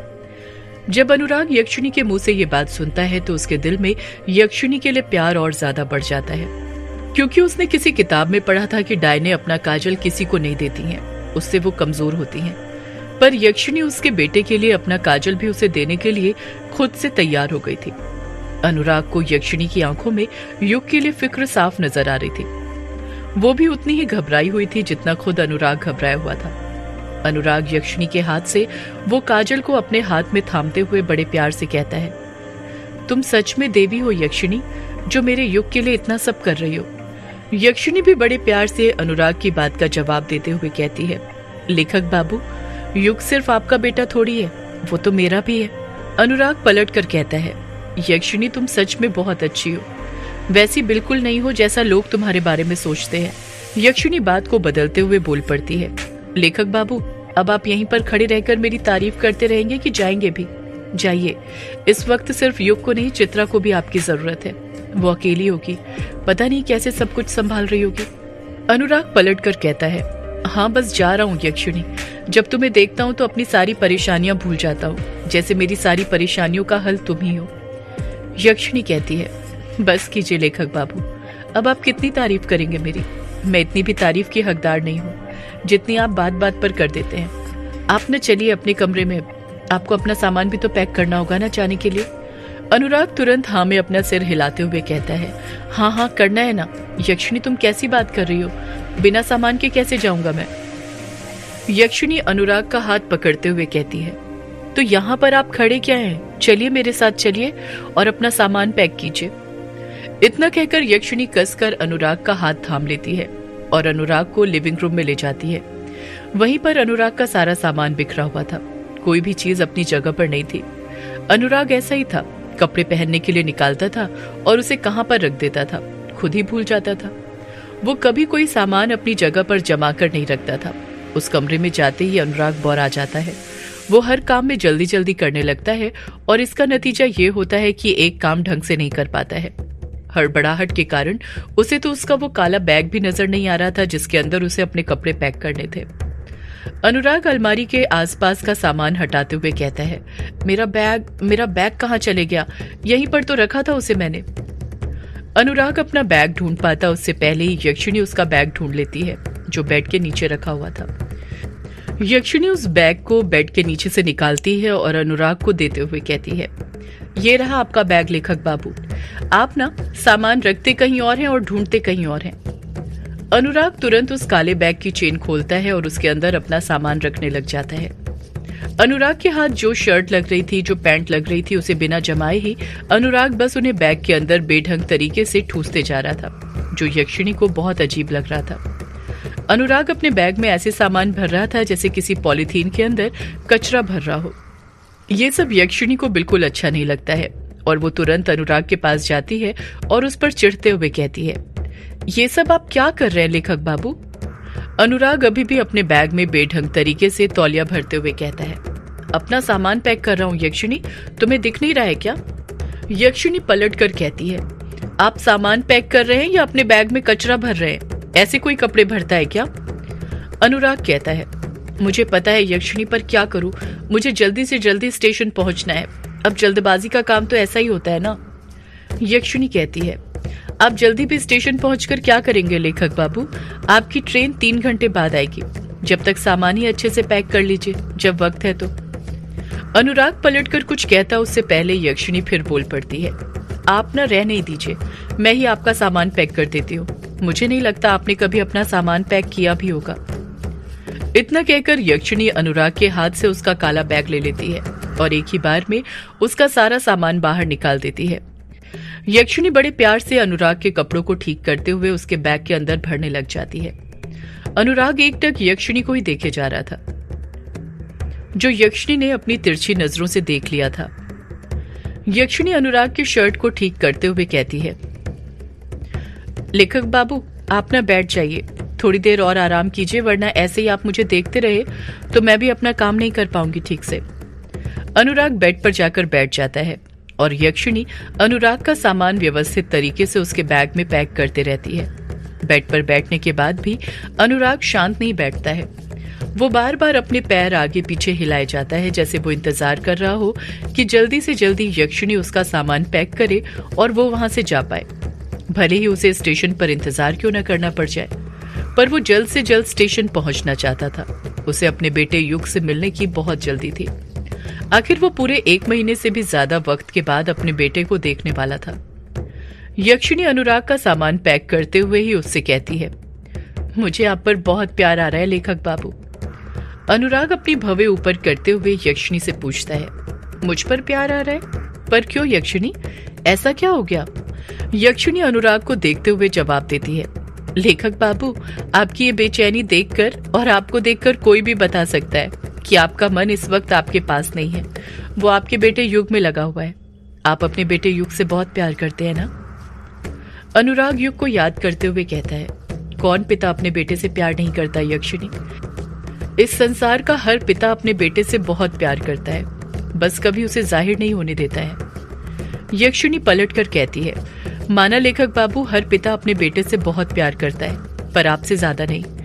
Speaker 2: जब अनुराग यक्षिणी के मुंह से ये बात सुनता है तो उसके दिल में यक्षिणी के लिए प्यार और ज्यादा बढ़ जाता है, क्योंकि उसने किसी किताब में पढ़ा था कि डायनें अपना काजल किसी को नहीं देती हैं, उससे वो कमजोर होती हैं। पर यक्षिणी उसके बेटे के लिए अपना काजल भी उसे देने के लिए खुद से तैयार हो गई थी। अनुराग को यक्षिणी की आंखों में युग के लिए फिक्र साफ नजर आ रही थी। वो भी उतनी ही घबराई हुई थी जितना खुद अनुराग घबराया हुआ था। अनुराग यक्षिणी के हाथ से वो काजल को अपने हाथ में थामते हुए बड़े प्यार से कहता है, तुम सच में देवी हो यक्षिणी, जो मेरे युग के लिए इतना सब कर रही हो। यक्षिणी भी बड़े प्यार से अनुराग की बात का जवाब देते हुए कहती है, लेखक बाबू, युग सिर्फ आपका बेटा थोड़ी है, वो तो मेरा भी है। अनुराग पलट कर कहता है, यक्षिणी तुम सच में बहुत अच्छी हो, वैसी बिल्कुल नहीं हो जैसा लोग तुम्हारे बारे में सोचते हैं। यक्षिणी बात को बदलते हुए बोल पड़ती है, लेखक बाबू, अब आप यहीं पर खड़े रहकर मेरी तारीफ करते रहेंगे कि जाएंगे भी? जाइए, इस वक्त सिर्फ युग को नहीं चित्रा को भी आपकी जरूरत है। वो अकेली होगी, पता नहीं कैसे सब कुछ संभाल रही होगी। अनुराग पलट कर कहता है, हाँ, बस जा रहा हूँ यक्षिणी। जब तुम्हें देखता हूँ तो अपनी सारी परेशानियां भूल जाता हूँ, जैसे मेरी सारी परेशानियों का हल तुम ही हो। यक्षिणी कहती है, बस कीजिए लेखक बाबू, अब आप कितनी तारीफ करेंगे मेरी। मैं इतनी भी तारीफ की हकदार नहीं हूँ जितनी आप बात बात पर कर देते हैं। आप न चलिए अपने कमरे में, आपको अपना सामान भी तो पैक करना होगा ना जाने के लिए। अनुराग तुरंत हाँ में अपना सिर हिलाते हुए कहता है, हाँ हाँ करना है ना। यक्षिणी तुम कैसी बात कर रही हो, बिना सामान के कैसे जाऊंगा मैं। यक्षिणी अनुराग का हाथ पकड़ते हुए कहती है, तो यहाँ पर आप खड़े क्या हैं, चलिए मेरे साथ चलिए और अपना सामान पैक कीजिए। इतना कहकर यक्षिणी कसकर अनुराग का हाथ थाम लेती है और अनुराग को लिविंग रूम में ले जाती है। वहीं पर अनुराग का सारा सामान बिखरा हुआ था, कोई भी चीज अपनी जगह पर नहीं थी। अनुराग ऐसा ही था, कपड़े पहनने के लिए निकालता था और उसे कहां पर रख देता था खुद ही भूल जाता था। वो कभी कोई सामान अपनी जगह पर जमा कर नहीं रखता था। उस कमरे में जाते ही अनुराग बोर आ जाता है। वो हर काम में जल्दी जल्दी करने लगता है और इसका नतीजा ये होता है कि एक काम ढंग से नहीं कर पाता है। हड़बड़ाहट के कारण उसे तो उसका वो काला बैग भी नजर नहीं आ रहा था जिसके अंदर उसे अपने कपड़े पैक करने थे। अनुराग अलमारी के आसपास का सामान हटाते हुए कहता है, मेरा बैग कहाँ चले गया, यहीं पर तो रखा था उसे मैंने। अनुराग अपना बैग ढूंढ पाता उससे पहले ही यक्षिणी उसका बैग ढूंढ लेती है जो बेड के नीचे रखा हुआ था। यक्षिणी उस बैग को बेड के नीचे से निकालती है और अनुराग को देते हुए कहती है, ये रहा आपका बैग लेखक बाबू, आप ना सामान रखते कहीं और हैं और ढूंढते कहीं और हैं। अनुराग तुरंत उस काले बैग की चेन खोलता है और उसके अंदर अपना सामान रखने लग जाता है। अनुराग के हाथ जो शर्ट लग रही थी, जो पैंट लग रही थी, उसे बिना जमाए ही अनुराग बस उन्हें बैग के अंदर बेढंग तरीके से ठूसते जा रहा था, जो यक्षिणी को बहुत अजीब लग रहा था। अनुराग अपने बैग में ऐसे सामान भर रहा था जैसे किसी पॉलीथीन के अंदर कचरा भर रहा हो। ये सब यक्षिणी को बिल्कुल अच्छा नहीं लगता है और वो तुरंत अनुराग के पास जाती है और उस पर चिढ़ते हुए कहती है, ये सब आप क्या कर रहे हैं लेखक बाबू। अनुराग अभी भी अपने बैग में बेढंग तरीके से तौलिया भरते हुए कहता है, अपना सामान पैक कर रहा हूँ यक्षिणी, तुम्हें दिख नहीं रहा है क्या। यक्षिणी पलट कर कहती है, आप सामान पैक कर रहे हैं या अपने बैग में कचरा भर रहे हैं, ऐसे कोई कपड़े भरता है क्या। अनुराग कहता है, मुझे पता है यक्षिणी, पर क्या करूं, मुझे जल्दी से जल्दी स्टेशन पहुंचना है, अब जल्दबाजी का काम तो ऐसा ही होता है ना। यक्षिणी कहती है, आप जल्दी भी स्टेशन पहुंचकर क्या करेंगे लेखक बाबू, आपकी ट्रेन 3 घंटे बाद आएगी, जब तक सामान ही अच्छे से पैक कर लीजिए, जब वक्त है तो। अनुराग पलटकर कुछ कहता उससे पहले यक्षिणी फिर बोल पड़ती है, आप ना रह नहीं दीजिए, मैं ही आपका सामान पैक कर देती हूँ, मुझे नहीं लगता आपने कभी अपना सामान पैक किया भी होगा। इतना कहकर यक्षिणी अनुराग के हाथ से उसका काला बैग ले लेती है और एक ही बार में उसका सारा सामान बाहर निकाल देती है। यक्षिणी बड़े प्यार से अनुराग के कपड़ों को ठीक करते हुए उसके बैग के अंदर भरने लग जाती है। अनुराग एकटक यक्षिणी को ही देखे जा रहा था, जो यक्षिणी ने अपनी तिरछी नजरों से देख लिया था। यक्षिणी अनुराग की शर्ट को ठीक करते हुए कहती है, लेखक बाबू आप ना बैठ जाइए, थोड़ी देर और आराम कीजिए, वरना ऐसे ही आप मुझे देखते रहे तो मैं भी अपना काम नहीं कर पाऊंगी ठीक से। अनुराग बेड पर जाकर बैठ जाता है और यक्षिणी अनुराग का सामान व्यवस्थित तरीके से उसके बैग में पैक करते रहती है। बेड पर बैठने के बाद भी अनुराग शांत नहीं बैठता है, वो बार बार अपने पैर आगे पीछे हिलाए जाता है जैसे वो इंतजार कर रहा हो कि जल्दी से जल्दी यक्षिणी उसका सामान पैक करे और वो वहां से जा पाए। भले ही उसे स्टेशन पर इंतजार क्यों न करना पड़ जाए, पर वो जल्द से जल्द स्टेशन पहुंचना चाहता था। उसे अपने बेटे युग से मिलने की बहुत जल्दी थी। आखिर वो पूरे 1 महीने से भी ज्यादा वक्त के बाद अपने बेटे को देखने वाला था। यक्षिणी अनुराग का सामान पैक करते हुए ही उससे कहती है, मुझे आप पर बहुत प्यार आ रहा है लेखक बाबू। अनुराग अपनी भवें ऊपर करते हुए यक्षिणी से पूछता है, मुझ पर प्यार आ रहा है, पर क्यों यक्षिणी, ऐसा क्या हो गया। यक्षिणी अनुराग को देखते हुए जवाब देती है, लेखक बाबू आपकी ये बेचैनी देखकर और आपको देखकर कोई भी बता सकता है कि आपका मन इस वक्त आपके पास नहीं है, वो आपके बेटे युग में लगा हुआ है। आप अपने बेटे युग से बहुत प्यार करते हैं ना। अनुराग युग को याद करते हुए कहता है, कौन पिता अपने बेटे से प्यार नहीं करता यक्षिणी, इस संसार का हर पिता अपने बेटे से बहुत प्यार करता है, बस कभी उसे जाहिर नहीं होने देता है। यक्षिणी पलट कर कहती है, माना लेखक बाबू हर पिता अपने बेटे से बहुत प्यार करता है, पर आपसे ज्यादा नहीं।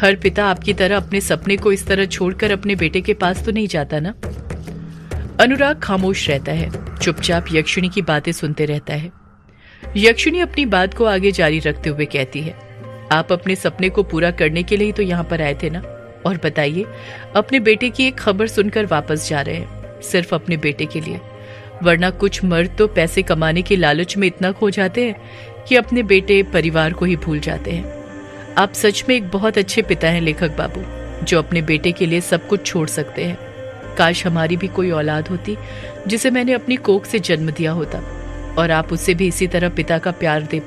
Speaker 2: हर पिता आपकी तरह अपने सपने को इस तरह छोड़कर अपने बेटे के पास तो नहीं जाता ना। अनुराग खामोश रहता है, चुपचाप यक्षिणी की बातें सुनते रहता है। यक्षिणी अपनी बात को आगे जारी रखते हुए कहती है, आप अपने सपने को पूरा करने के लिए ही तो यहाँ पर आए थे ना। और बताइए, अपने बेटे की एक खबर सुनकर वापस जा रहे हैं, सिर्फ अपने बेटे के लिए। वरना कुछ मर्द तो पैसे कमाने के लालच में इतना खो जाते हैं कि अपने बेटे परिवार को ही भूल जाते हैं। आप सच में एक बहुत अच्छे पिता हैं लेखक बाबू, जो अपने बेटे के लिए सब कुछ छोड़ सकते हैं। काश हमारी भी कोई औलाद होती जिसे मैंने अपनी कोख से जन्म दिया होता, और आप उसे भी इसी तरह पिता का प्यार दे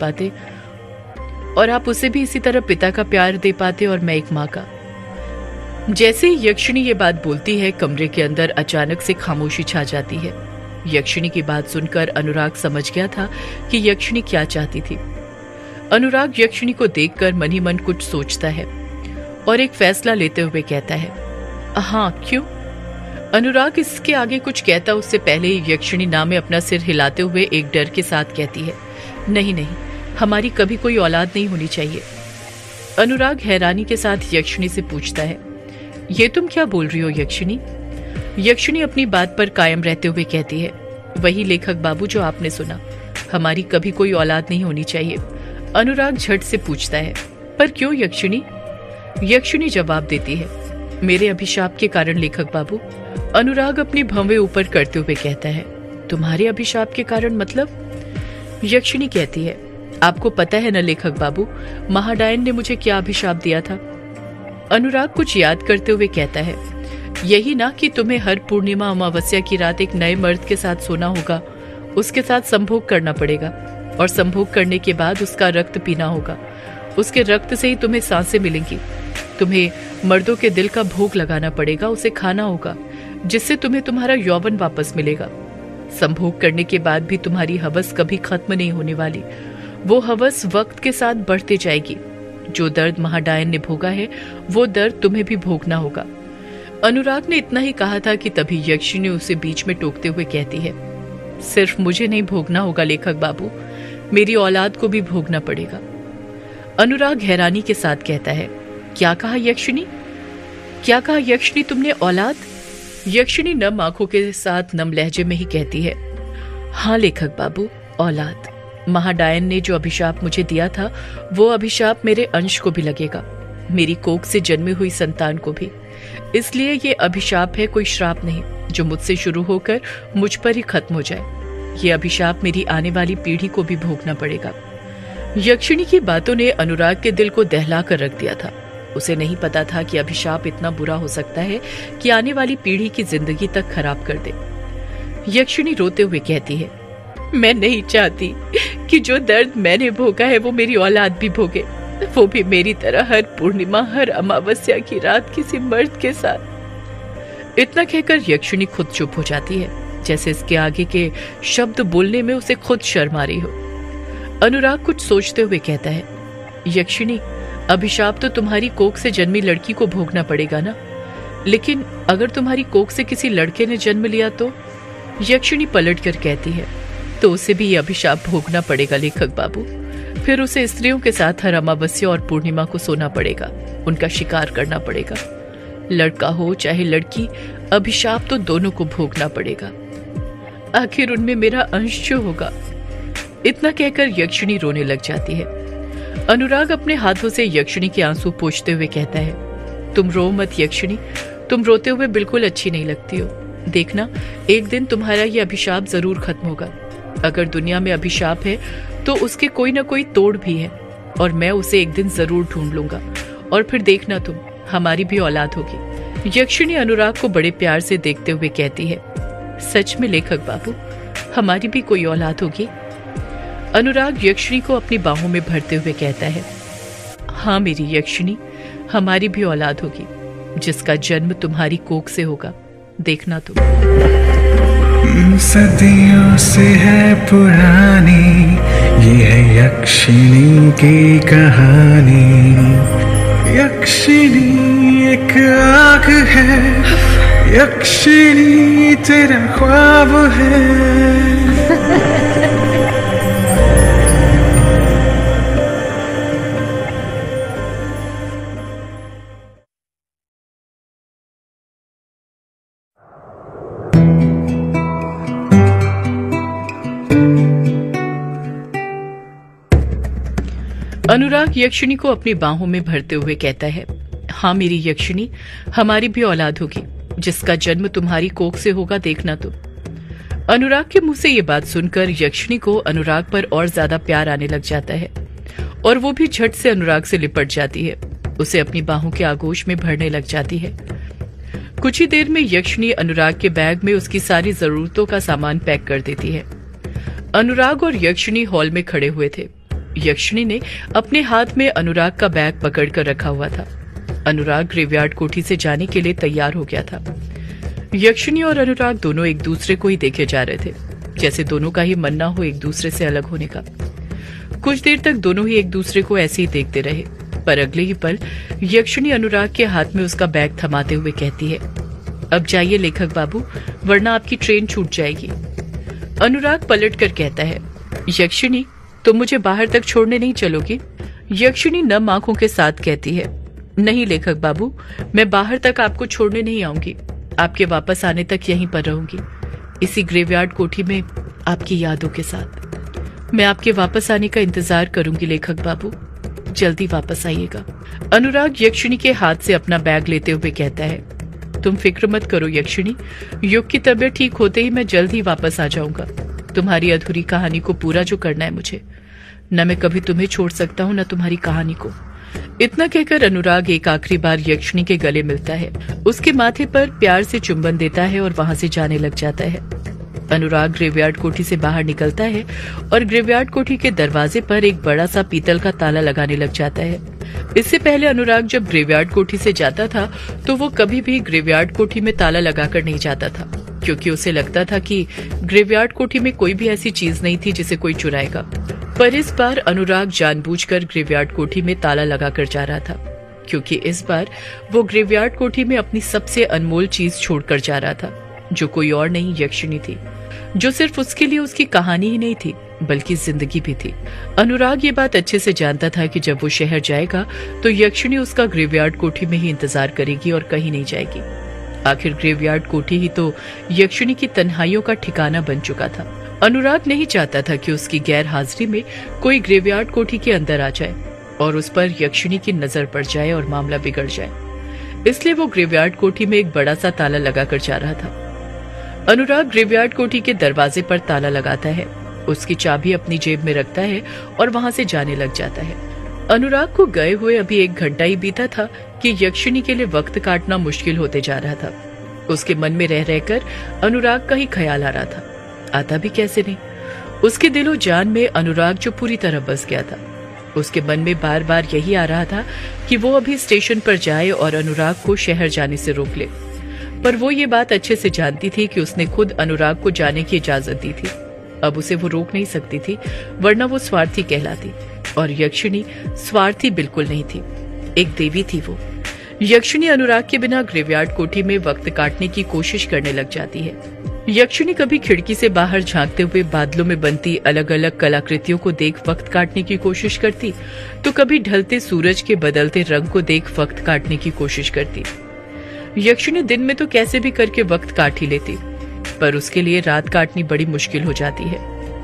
Speaker 2: पाते और मैं एक माँ का। जैसे ही यक्षिणी ये बात बोलती है, कमरे के अंदर अचानक से खामोशी छा जाती है। यक्षिणी की बात सुनकर अनुराग समझ गया था कि यक्षिणी क्या चाहती थी। अनुराग यक्षिणी को देखकर मन ही मन कुछ सोचता है और एक फैसला लेते हुए कहता है, हाँ क्यों। अनुराग इसके आगे कुछ कहता उससे पहले ही यक्षिणी ना में अपना सिर हिलाते हुए एक डर के साथ कहती है, नहीं नहीं, हमारी कभी कोई औलाद नहीं होनी चाहिए। अनुराग हैरानी के साथ यक्षिणी से पूछता है, ये तुम क्या बोल रही हो यक्षिणी। यक्षिणी अपनी बात पर कायम रहते हुए कहती है, वही लेखक बाबू जो आपने सुना, हमारी कभी कोई औलाद नहीं होनी चाहिए। अनुराग झट से पूछता है, पर क्यों यक्षिणी। यक्षिणी जवाब देती है, मेरे अभिशाप के कारण लेखक बाबू। अनुराग अपनी भवें ऊपर करते हुए कहता है, तुम्हारे अभिशाप के कारण मतलब। यक्षिणी कहती है, आपको पता है न लेखक बाबू, महाडायन ने मुझे क्या अभिशाप दिया था। अनुराग कुछ याद करते हुए कहता है, यही ना कि तुम्हें हर पूर्णिमा अमावस्या की रात एक नए मर्द के साथ सोना होगा, उसके साथ संभोग करना पड़ेगा, और संभोग करने के बाद उसका रक्त पीना होगा। उसके रक्त से ही तुम्हें सांसें मिलेंगी। तुम्हें मर्दों के दिल का भोग लगाना पड़ेगा, उसे खाना होगा, जिससे तुम्हें तुम्हारा यौवन वापस मिलेगा। संभोग करने के बाद भी तुम्हारी हवस कभी खत्म नहीं होने वाली। वो हवस वक्त के साथ बढ़ते जाएगी। जो दर्द महाडायन ने भोगा है, वो दर्द तुम्हें भी भोगना होगा। अनुराग ने इतना ही कहा था कि तभी यक्षिणी उसे बीच में टोकते हुए कहती है, सिर्फ मुझे नहीं भोगना होगा लेखक बाबू, मेरी औलाद को भी भोगना पड़ेगा। अनुराग हैरानी के साथ कहता है, क्या कहा यक्षिणी, क्या कहा यक्षिणी तुमने, औलाद। यक्षिणी नम आंखों के साथ नम लहजे में ही कहती है, हाँ लेखक बाबू, औलाद। महाडायन ने जो अभिशाप मुझे दिया था, वो अभिशाप मेरे अंश को भी लगेगा, मेरी कोख से जन्मी हुई संतान को भी। इसलिए ये अभिशाप है, कोई श्राप नहीं जो मुझसे शुरू होकर मुझ पर ही खत्म हो जाए। ये अभिशाप मेरी आने वाली पीढ़ी को भी भोगना पड़ेगा। यक्षिणी की बातों ने अनुराग के दिल को दहला कर रख दिया था। उसे नहीं पता था कि अभिशाप इतना बुरा हो सकता है कि आने वाली पीढ़ी की जिंदगी तक खराब कर दे। यक्षिणी रोते हुए कहती है, मैं नहीं चाहती कि जो दर्द मैंने भोगा है वो मेरी औलाद भी भोगे, वो भी मेरी तरह हर पूर्णिमा, हर अमावस्या की रात किसी मर्द के साथ। इतना कहकर यक्षिणी खुद चुप हो जाती है, जैसे इसके आगे के शब्द बोलने में उसे खुद शर्म आ रही हो। अनुराग कुछ सोचते हुए कहता है, यक्षिणी, अभिशाप तो तुम्हारी कोख से जन्मी लड़की को भोगना पड़ेगा ना, लेकिन अगर तुम्हारी कोख से किसी लड़के ने जन्म लिया तो। यक्षिणी पलट कर कहती है, तो उसे भी ये अभिशाप भोगना पड़ेगा लेखक बाबू। फिर उसे स्त्रियों के साथ हर अमावस्या और पूर्णिमा को सोना पड़ेगा, उनका शिकार करना पड़ेगा। लड़का हो चाहे लड़की, अभिशाप तो दोनों को भोगना पड़ेगा। आखिर उनमें मेरा अंश जो होगा। इतना कहकर यक्षिणी रोने लग जाती है। अनुराग अपने हाथों से यक्षिणी के आंसू पोंछते हुए कहता है, तुम रो मत यक्षिणी, तुम रोते हुए बिल्कुल अच्छी नहीं लगती हो। देखना, एक दिन तुम्हारा ये अभिशाप जरूर खत्म होगा। अगर दुनिया में अभिशाप है तो उसके कोई ना कोई तोड़ भी है, और मैं उसे एक दिन जरूर ढूंढ लूंगा, और फिर देखना तुम, हमारी भी औलाद होगी। यक्षिणी अनुराग को बड़े प्यार से देखते हुए कहती है, सच में लेखक बाबू, हमारी भी कोई औलाद होगी। अनुराग यक्षिणी को अपनी बाहों में भरते हुए कहता है, हाँ मेरी यक्षिणी, हमारी भी औलाद होगी, जिसका जन्म तुम्हारी कोख से होगा, देखना तुम।
Speaker 3: सदियों से है पुरानी ये है यक्षिणी की कहानी। यक्षिणी एक आग है, यक्षिणी तेरा ख्वाब है।
Speaker 2: अनुराग यक्षिणी को अपनी बाहों में भरते हुए कहता है, हाँ मेरी यक्षिणी, हमारी भी औलाद होगी, जिसका जन्म तुम्हारी कोख से होगा, देखना तुम। अनुराग के मुंह से ये बात सुनकर यक्षिणी को अनुराग पर और ज्यादा प्यार आने लग जाता है और वो भी झट से अनुराग से लिपट जाती है, उसे अपनी बाहों के आगोश में भरने लग जाती है। कुछ ही देर में यक्षिणी अनुराग के बैग में उसकी सारी जरूरतों का सामान पैक कर देती है। अनुराग और यक्षिणी हॉल में खड़े हुए थे। यक्षिणी ने अपने हाथ में अनुराग का बैग पकड़कर रखा हुआ था। अनुराग ग्रेवयार्ड कोठी से जाने के लिए तैयार हो गया था। यक्षिणी और अनुराग दोनों एक दूसरे को ही देखे जा रहे थे, जैसे दोनों का ही मन ना हो एक दूसरे से अलग होने का। कुछ देर तक दोनों ही एक दूसरे को ऐसे ही देखते रहे, पर अगले ही पल यक्षिणी अनुराग के हाथ में उसका बैग थमाते हुए कहती है, अब जाइए लेखक बाबू, वरना आपकी ट्रेन छूट जाएगी। अनुराग पलट कर कहता है, यक्षिणी तुम मुझे बाहर तक छोड़ने नहीं चलोगी? यक्षिणी नम आंखों के साथ कहती है, नहीं लेखक बाबू, मैं बाहर तक आपको छोड़ने नहीं आऊंगी, आपके वापस आने तक यहीं पर रहूंगी, इसी ग्रेवयार्ड कोठी में आपकी यादों के साथ। मैं आपके वापस आने का इंतजार करूंगी लेखक बाबू, जल्दी वापस आइएगा। अनुराग यक्षिणी के हाथ से अपना बैग लेते हुए कहता है, तुम फिक्र मत करो यक्षिणी, युग की तबीयत ठीक होते ही मैं जल्द ही वापस आ जाऊंगा। तुम्हारी अधूरी कहानी को पूरा जो करना है मुझे, न मैं कभी तुम्हें छोड़ सकता हूँ न तुम्हारी कहानी को। इतना कहकर अनुराग एक आखिरी बार यक्षिणी के गले मिलता है, उसके माथे पर प्यार से चुंबन देता है और वहां से जाने लग जाता है। अनुराग ग्रेवयार्ड कोठी से बाहर निकलता है और ग्रेवयार्ड कोठी के दरवाजे पर एक बड़ा सा पीतल का ताला लगाने लग जाता है। इससे पहले अनुराग जब ग्रेवयार्ड कोठी से जाता था तो वो कभी भी ग्रेवयार्ड कोठी में ताला लगाकर नहीं जाता था, क्योंकि उसे लगता था कि ग्रेवयार्ड कोठी में कोई भी ऐसी चीज नहीं थी जिसे कोई चुराएगा। पर इस बार अनुराग जानबूझकर ग्रेवयार्ड कोठी में ताला लगाकर जा रहा था, क्योंकि इस बार वो ग्रेवयार्ड कोठी में अपनी सबसे अनमोल चीज छोड़कर जा रहा था, जो कोई और नहीं यक्षिणी थी, जो सिर्फ उसके लिए उसकी कहानी ही नहीं थी बल्कि जिंदगी भी थी। अनुराग ये बात अच्छे से जानता था कि जब वो शहर जाएगा तो यक्षिणी उसका ग्रेवयार्ड कोठी में ही इंतजार करेगी और कहीं नहीं जाएगी। आखिर ग्रेवयार्ड कोठी ही तो यक्षिणी की तन्हाइयों का ठिकाना बन चुका था। अनुराग नहीं चाहता था कि उसकी गैर हाजिरी में कोई ग्रेवयार्ड कोठी के अंदर आ जाए और उस पर यक्षिणी की नजर पड़ जाए और मामला बिगड़ जाए, इसलिए वो ग्रेवयार्ड कोठी में एक बड़ा सा ताला लगाकर जा रहा था। अनुराग ग्रेवयार्ड कोठी के दरवाजे पर ताला लगाता है, उसकी चाबी अपनी जेब में रखता है और वहां से जाने लग जाता है। अनुराग को गए हुए अभी 1 घंटा ही बीता था कि यक्षिणी के लिए वक्त काटना मुश्किल होते जा रहा था। उसके मन में रह रहकर अनुराग का ही ख्याल आ रहा था, आता भी कैसे नहीं। उसके दिलो जान में अनुराग जो पूरी तरह बस गया था। उसके मन में बार बार यही आ रहा था कि वो अभी स्टेशन पर जाए और अनुराग को शहर जाने से रोक ले, पर वो ये बात अच्छे से जानती थी कि उसने खुद अनुराग को जाने की इजाजत दी थी। अब उसे वो रोक नहीं सकती थी, वरना वो स्वार्थी कहलाती, और यक्षिणी स्वार्थी बिल्कुल नहीं थी, एक देवी थी वो। यक्षिणी अनुराग के बिना ग्रेवयार्ड कोठी में वक्त काटने की कोशिश करने लग जाती है। यक्षिणी कभी खिड़की से बाहर झांकते हुए बादलों में बनती अलग अलग कलाकृतियों को देख वक्त काटने की कोशिश करती, तो कभी ढलते सूरज के बदलते रंग को देख वक्त काटने की कोशिश करती। यक्षिणी दिन में तो कैसे भी करके वक्त काट ही लेती, पर उसके लिए रात काटनी बड़ी मुश्किल हो जाती है।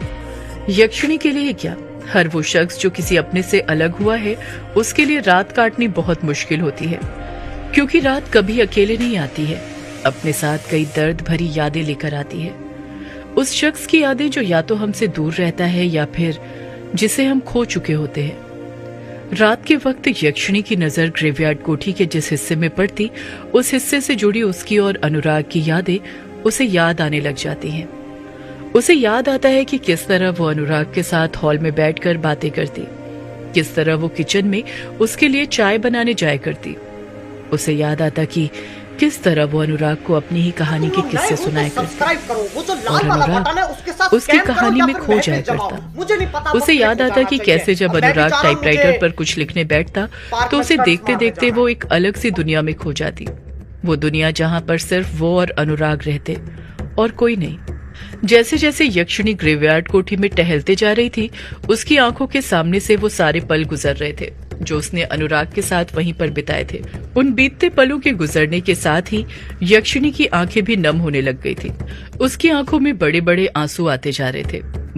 Speaker 2: यक्षिणी के लिए क्या, हर वो शख्स जो किसी अपने से अलग हुआ है, उसके लिए रात काटनी बहुत मुश्किल होती है, क्योंकि रात कभी अकेले नहीं आती है, अपने साथ कई दर्द भरी यादें लेकर आती है। उस शख्स की यादें जो या तो हमसे दूर रहता है या फिर जिसे हम खो चुके होते हैं। रात के वक्त यक्षिणी की नजर ग्रेवयार्ड कोठी के जिस हिस्से में पड़ती, उस हिस्से से जुड़ी उसकी और अनुराग की यादें उसे याद आने लग जाती हैं। उसे याद आता है कि किस तरह वो अनुराग के साथ हॉल में बैठकर बातें करती, किस तरह वो किचन में उसके लिए चाय बनाने जाया करती। उसे याद आता कि किस तरह वो अनुराग को अपनी ही कहानी के किस्से सुनाया करती और अनुराग उसकी कहानी में खो जाया करता। उसे याद आता कि कैसे जब अनुराग टाइपराइटर पर कुछ लिखने बैठता तो उसे देखते देखते वो एक अलग सी दुनिया में खो जाती, वो दुनिया जहाँ पर सिर्फ वो और अनुराग रहते और कोई नहीं। जैसे जैसे यक्षिणी ग्रेवयार्ड कोठी में टहलते जा रही थी, उसकी आंखों के सामने से वो सारे पल गुजर रहे थे जो उसने अनुराग के साथ वहीं पर बिताए थे। उन बीतते पलों के गुजरने के साथ ही यक्षिणी की आंखें भी नम होने लग गई थी। उसकी आंखों में बड़े बड़े आंसू आते जा रहे थे।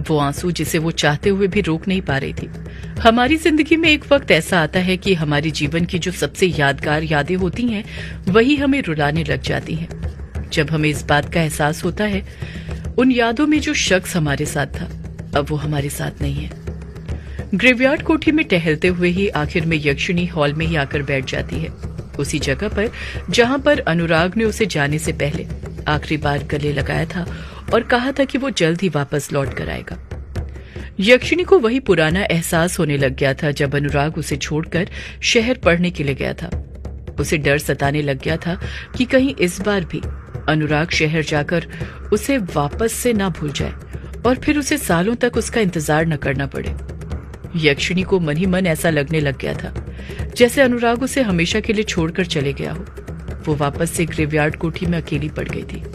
Speaker 2: वो आंसू जिसे वो चाहते हुए भी रोक नहीं पा रही थी। हमारी जिंदगी में एक वक्त ऐसा आता है कि हमारे जीवन की जो सबसे यादगार यादें होती हैं वही हमें रुलाने लग जाती हैं। जब हमें इस बात का एहसास होता है उन यादों में जो शख्स हमारे साथ था अब वो हमारे साथ नहीं है। ग्रेवयार्ड कोठी में टहलते हुए ही आखिर में यक्षिणी हॉल में ही आकर बैठ जाती है, उसी जगह पर जहां पर अनुराग ने उसे जाने से पहले आखिरी बार गले लगाया था और कहा था कि वो जल्द ही वापस लौट कर आएगा। यक्षिणी को वही पुराना एहसास होने लग गया था जब अनुराग उसे छोड़कर शहर पढ़ने के लिए गया था। उसे डर सताने लग गया था कि कहीं इस बार भी अनुराग शहर जाकर उसे वापस से ना भूल जाए और फिर उसे सालों तक उसका इंतजार न करना पड़े। यक्षिणी को मन ही मन ऐसा लगने लग गया था जैसे अनुराग उसे हमेशा के लिए छोड़कर चले गया हो। वो वापस से ग्रेवयार्ड कोठी में अकेली पड़ गई थी।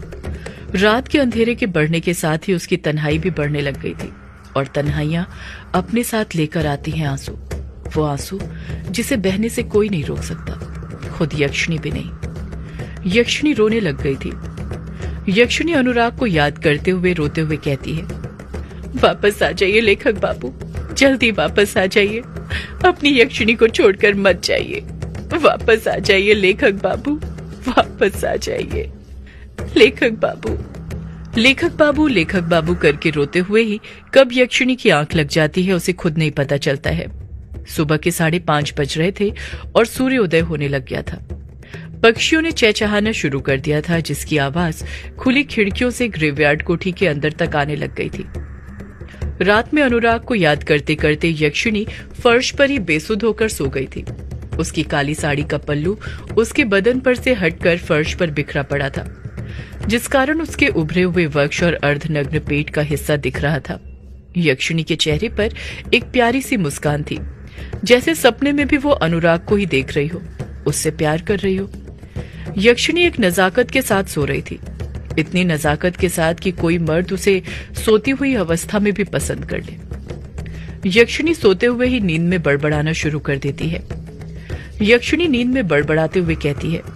Speaker 2: रात के अंधेरे के बढ़ने के साथ ही उसकी तन्हाई भी बढ़ने लग गई थी और तन्हाइयां अपने साथ लेकर आती हैं आंसू, वो आंसू जिसे बहने से कोई नहीं रोक सकता, खुद यक्षिणी भी नहीं। यक्षिणी रोने लग गई थी। यक्षिणी अनुराग को याद करते हुए रोते हुए कहती है, वापस आ जाइए लेखक बाबू, जल्दी वापस आ जाइए, अपनी यक्षिणी को छोड़कर मत जाइए, वापस आ जाइए लेखक बाबू, वापस आ जाइए लेखक बाबू। लेखक बाबू लेखक बाबू करके रोते हुए ही कब यक्षिणी की आंख लग जाती है उसे खुद नहीं पता चलता है। सुबह के 5:30 बज रहे थे और सूर्योदय होने लग गया था। पक्षियों ने चहचहाना शुरू कर दिया था जिसकी आवाज खुली खिड़कियों से ग्रेवयार्ड कोठी के अंदर तक आने लग गई थी। रात में अनुराग को याद करते करते यक्षिणी फर्श पर ही बेसुध होकर सो गई थी। उसकी काली साड़ी का पल्लू उसके बदन पर से हटकर फर्श पर बिखरा पड़ा था, जिस कारण उसके उभरे हुए वक्ष और अर्धनग्न पेट का हिस्सा दिख रहा था। यक्षिणी के चेहरे पर एक प्यारी सी मुस्कान थी, जैसे सपने में भी वो अनुराग को ही देख रही हो, उससे प्यार कर रही हो। यक्षिणी एक नजाकत के साथ सो रही थी, इतनी नजाकत के साथ कि कोई मर्द उसे सोती हुई अवस्था में भी पसंद कर ले। यक्षिणी सोते हुए ही नींद में बड़बड़ाना शुरू कर देती है। यक्षिणी नींद में बड़बड़ाते हुए कहती है,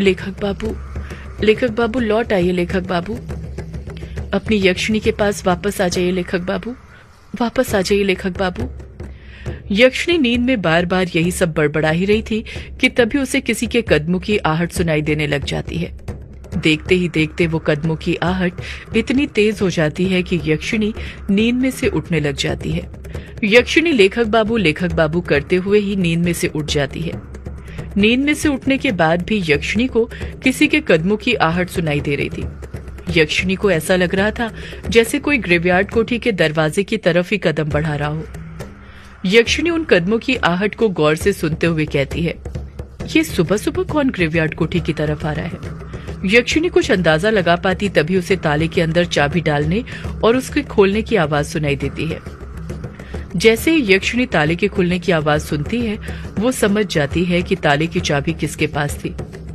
Speaker 2: लेखक बाबू लौट आइए लेखक बाबू, अपनी यक्षिणी के पास वापस आ जाइए लेखक बाबू, वापस आ जाइए लेखक बाबू। यक्षिणी नींद में बार बार यही सब बड़बड़ा ही रही थी कि तभी उसे किसी के कदमों की आहट सुनाई देने लग जाती है। देखते ही देखते वो कदमों की आहट इतनी तेज हो जाती है कि यक्षिणी नींद में से उठने लग जाती है। यक्षिणी लेखक बाबू करते हुए ही नींद में से उठ जाती है। नींद में से उठने के बाद भी यक्षिणी को किसी के कदमों की आहट सुनाई दे रही थी। यक्षिणी को ऐसा लग रहा था जैसे कोई ग्रेवयार्ड कोठी के दरवाजे की तरफ ही कदम बढ़ा रहा हो। यक्षिणी उन कदमों की आहट को गौर से सुनते हुए कहती है, ये सुबह सुबह कौन ग्रेवयार्ड कोठी की तरफ आ रहा है। यक्षिणी कुछ अंदाजा लगा पाती तभी उसे ताले के अंदर चाबी डालने और उसके खोलने की आवाज सुनाई देती है। जैसे ही यक्षिणी ताले के खुलने की आवाज सुनती है वो समझ जाती है कि ताले की चाबी किसके पास थी,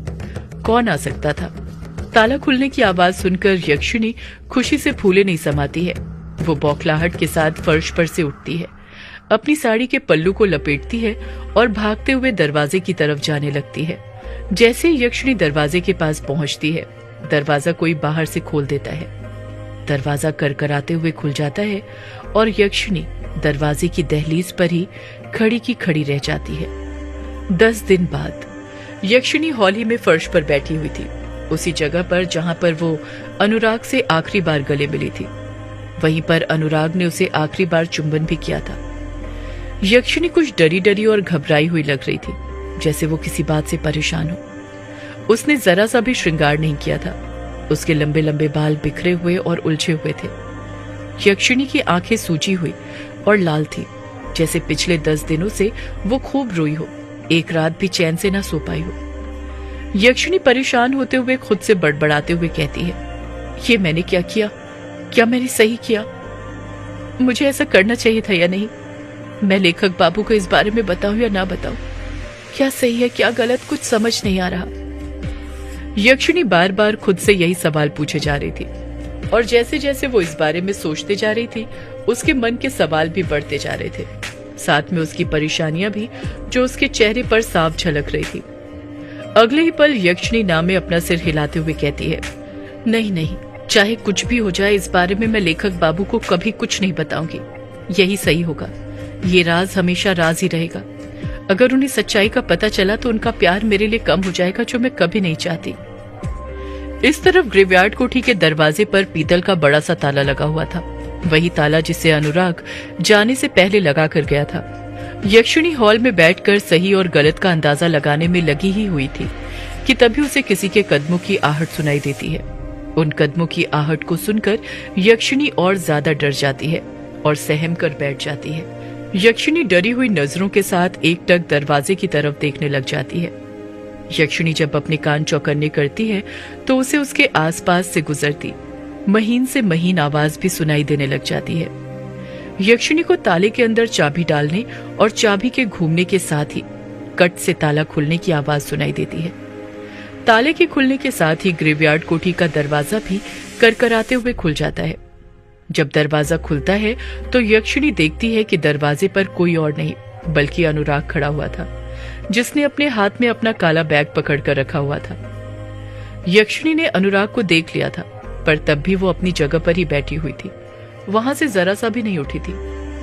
Speaker 2: कौन आ सकता था। ताला खुलने की आवाज सुनकर यक्षिणी खुशी से फूले नहीं समाती है। वो बौखलाहट के साथ फर्श पर से उठती है, अपनी साड़ी के पल्लू को लपेटती है और भागते हुए दरवाजे की तरफ जाने लगती है। जैसे यक्षिणी दरवाजे के पास पहुंचती है दरवाजा कोई बाहर से खोल देता है। दरवाजा करकराते हुए खुल जाता है और यक्षिणी दरवाजे की दहलीज पर ही खड़ी की खड़ी रह जाती है। 10 दिन बाद यक्षिणी हॉल ही में फर्श पर बैठी हुई थी, उसी जगह पर जहां पर वो अनुराग से आखिरी बार गले मिली थी। वहीं पर अनुराग ने उसे आखिरी बार चुंबन भी किया था। यक्षिणी कुछ डरी डरी और घबराई हुई लग रही थी, जैसे वो किसी बात से परेशान हो। उसने जरा सा भी श्रृंगार नहीं किया था। उसके लंबे लंबे बाल बिखरे हुए और उलझे हुए थे। यक्षिणी की आंखें सूजी हुई और लाल थी, जैसे पिछले 10 दिनों से वो खूब रोई हो, एक रात भी चैन से ना सो पाई हो। यक्षिणी परेशान होते हुए खुद से बड़बड़ाते हुए कहती है, ये मैंने क्या किया? क्या मैंने सही किया? मुझे ऐसा करना चाहिए था या नहीं? मैं लेखक बाबू को इस बारे में बताऊं या ना बताऊं? क्या सही है क्या गलत, कुछ समझ नहीं आ रहा। यक्षिणी बार बार खुद से यही सवाल पूछे जा रही थी और जैसे जैसे वो इस बारे में सोचते जा रही थी उसके मन के सवाल भी बढ़ते जा रहे थे, साथ में उसकी परेशानियां भी जो उसके चेहरे पर साफ झलक रही थी। अगले ही पल यक्षिणी नाम में अपना सिर हिलाते हुए कहती है, नहीं नहीं, चाहे कुछ भी हो जाए, इस बारे में मैं लेखक बाबू को कभी कुछ नहीं बताऊंगी। यही सही होगा। ये राज हमेशा राज ही रहेगा। अगर उन्हें सच्चाई का पता चला तो उनका प्यार मेरे लिए कम हो जाएगा, जो मैं कभी नहीं चाहती। इस तरफ ग्रेवयार्ड कोठी के दरवाजे पर पीतल का बड़ा सा ताला लगा हुआ था, वही ताला जिसे अनुराग जाने से पहले लगा कर गया था। यक्षिणी हॉल में बैठकर सही और गलत का अंदाजा लगाने में लगी ही हुई थी कि तभी उसे किसी के कदमों की आहट सुनाई देती है। उन कदमों की आहट को सुनकर यक्षिणी और ज्यादा डर जाती है और सहम कर बैठ जाती है। यक्षिणी डरी हुई नजरों के साथ एकटक दरवाजे की तरफ देखने लग जाती है। यक्षिणी जब अपने कान चौकन्ने करती है तो उसे उसके आसपास से गुजरती महीन से महीन आवाज भी सुनाई देने लग जाती है। यक्षिणी को ताले के अंदर चाबी डालने और चाबी के घूमने के साथ ही कट से ताला खुलने की आवाज सुनाई देती है। ताले के खुलने के साथ ही ग्रेवयार्ड कोठी का दरवाजा भी करकराते हुए खुल जाता है। जब दरवाजा खुलता है तो यक्षिणी देखती है कि दरवाजे पर कोई और नहीं बल्कि अनुराग खड़ा हुआ था, जिसने अपने हाथ में अपना काला बैग पकड़कर रखा हुआ था। यक्षिणी ने अनुराग को देख लिया था, पर तब भी वो अपनी जगह पर ही बैठी हुई थी, वहां से जरा सा भी नहीं उठी थी।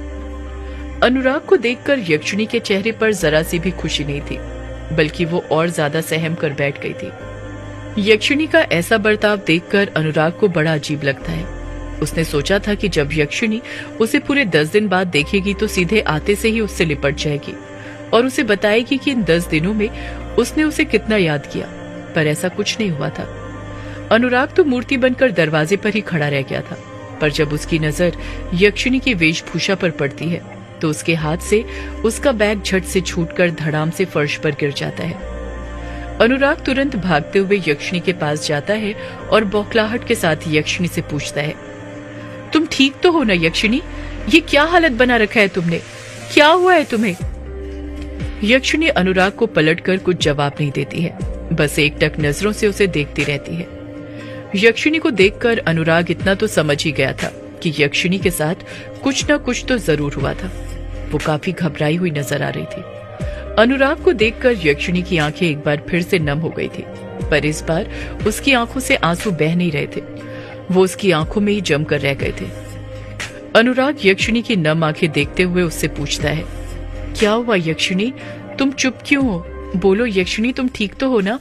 Speaker 2: अनुराग को देखकर यक्षिणी के चेहरे पर जरा सी भी खुशी नहीं थी, बल्कि वो और ज्यादा सहम कर बैठ गई थी। यक्षिणी का ऐसा बर्ताव देखकर अनुराग को बड़ा अजीब लगता है। उसने सोचा था कि जब यक्षिणी उसे पूरे 10 दिन बाद देखेगी तो सीधे आते से ही उससे लिपट जाएगी और उसे बताएगी कि इन 10 दिनों में उसने उसे कितना याद किया, पर ऐसा कुछ नहीं हुआ था। अनुराग तो मूर्ति बनकर दरवाजे पर ही खड़ा रह गया था, पर जब उसकी नजर यक्षिणी की वेशभूषा पर पड़ती है तो उसके हाथ से उसका बैग झट से छूटकर धड़ाम से फर्श पर गिर जाता है। अनुराग तुरंत भागते हुए यक्षिणी के पास जाता है और बौखलाहट के साथ यक्षिणी से पूछता है, तुम ठीक तो हो ना यक्षिणी? ये क्या हालत बना रखा है तुमने? क्या हुआ है तुम्हें? यक्षिणी अनुराग को पलटकर कुछ जवाब नहीं देती है, बस एकटक नजरों से उसे देखती रहती है। यक्षिणी को देखकर अनुराग इतना तो समझ ही गया था कि यक्षिणी के साथ कुछ न कुछ तो जरूर हुआ था। वो काफी घबराई हुई नजर आ रही थी। अनुराग को देखकर यक्षिणी की आंखें एक बार फिर से नम हो गई थी, पर इस बार उसकी आंखों से आंसू बह नहीं रहे थे, वो उसकी आंखों में ही जमकर रह गए थे। अनुराग यक्षिणी की नम आंखें देखते हुए उससे पूछता है, क्या हुआ यक्षिणी? तुम चुप क्यों हो? बोलो यक्षिणी, तुम ठीक तो हो ना?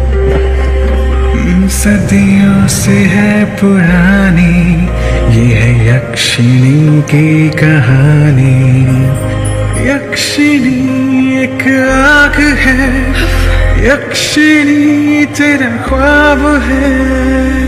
Speaker 3: सदियों से है पुरानी ये है यक्षिणी की कहानी। यक्षिणी एक आग है, यक्षिणी तेरा ख्वाब है।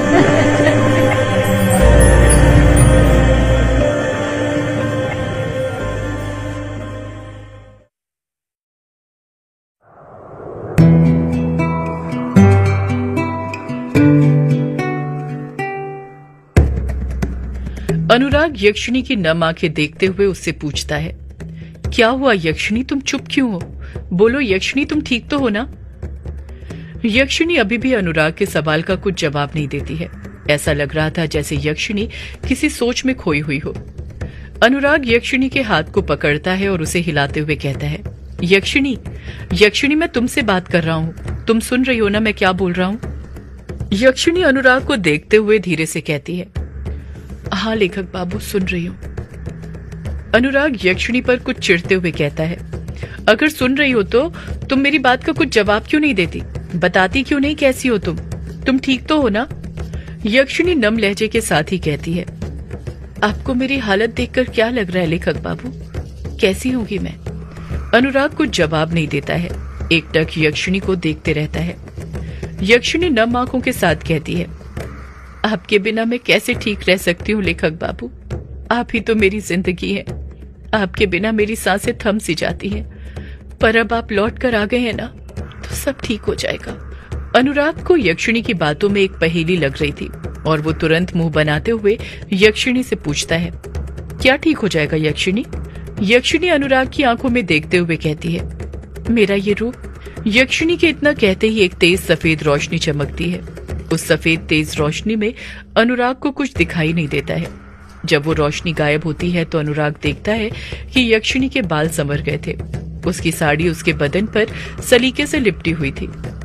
Speaker 2: अनुराग यक्षिणी की नम आंखें देखते हुए उससे पूछता है, क्या हुआ यक्षिणी? तुम चुप क्यों हो? बोलो यक्षिणी, तुम ठीक तो हो ना? यक्षिणी अभी भी अनुराग के सवाल का कुछ जवाब नहीं देती है। ऐसा लग रहा था जैसे यक्षिणी किसी सोच में खोई हुई हो। अनुराग यक्षिणी के हाथ को पकड़ता है और उसे हिलाते हुए कहता है, यक्षिणी, यक्षिणी, मैं तुमसे बात कर रहा हूँ, तुम सुन रही हो ना मैं क्या बोल रहा हूँ? यक्षिणी अनुराग को देखते हुए धीरे से कहती है, हाँ लेखक बाबू, सुन रही हूँ। अनुराग यक्षिणी पर कुछ चिढ़ते हुए कहता है, अगर सुन रही हो तो तुम मेरी बात का कुछ जवाब क्यों नहीं देती? बताती क्यों नहीं कैसी हो तुम ठीक तो हो ना? यक्षिणी नम लहजे के साथ ही कहती है, आपको मेरी हालत देखकर क्या लग रहा है लेखक बाबू? कैसी होगी मैं? अनुराग कुछ जवाब नहीं देता है, एकटक यक्षिणी को देखते रहता है। यक्षिणी नम आंखों के साथ कहती है, आपके बिना मैं कैसे ठीक रह सकती हूँ लेखक बाबू? आप ही तो मेरी जिंदगी है। आपके बिना मेरी सांसें थम सी जाती हैं, पर अब आप लौट कर आ गए हैं ना, तो सब ठीक हो जाएगा। अनुराग को यक्षिणी की बातों में एक पहेली लग रही थी और वो तुरंत मुंह बनाते हुए यक्षिणी से पूछता है, क्या ठीक हो जाएगा यक्षिणी? यक्षिणी अनुराग की आंखों में देखते हुए कहती है, मेरा ये रूप। यक्षिणी के इतना कहते ही एक तेज सफेद रोशनी चमकती है। उस सफेद तेज रोशनी में अनुराग को कुछ दिखाई नहीं देता है। जब वो रोशनी गायब होती है तो अनुराग देखता है कि यक्षिणी के बाल संवर गए थे। उसकी साड़ी उसके बदन पर सलीके से लिपटी हुई थी।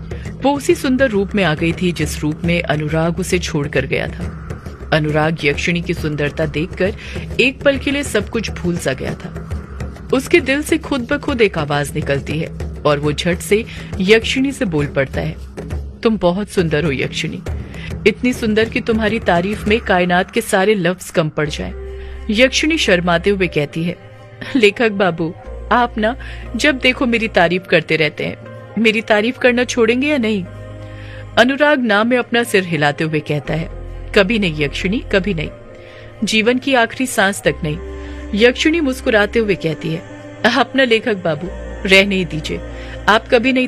Speaker 2: वो उसी सुंदर रूप में आ गई थी जिस रूप में अनुराग उसे छोड़कर गया था। अनुराग यक्षिणी की सुंदरता देखकर एक पल के लिए सब कुछ भूल सा गया था। उसके दिल से खुद ब खुद एक आवाज निकलती है और वो झट से यक्षिणी से बोल पड़ता है, तुम बहुत सुंदर हो यक्षिणी, इतनी सुंदर कि तुम्हारी तारीफ में कायनात के सारे लफ्ज कम पड़ जाएं। यक्षिणी शर्माते हुए कहती है, लेखक बाबू, आप ना जब देखो मेरी तारीफ करते रहते हैं, मेरी तारीफ करना छोड़ेंगे या नहीं? अनुराग ना में अपना सिर हिलाते हुए कहता है, कभी नहीं यक्षिणी, कभी नहीं, जीवन की आखिरी सांस तक नहीं। यक्षिणी मुस्कुराते हुए कहती है, अपना लेखक बाबू रहने दीजिए, आप कभी नहीं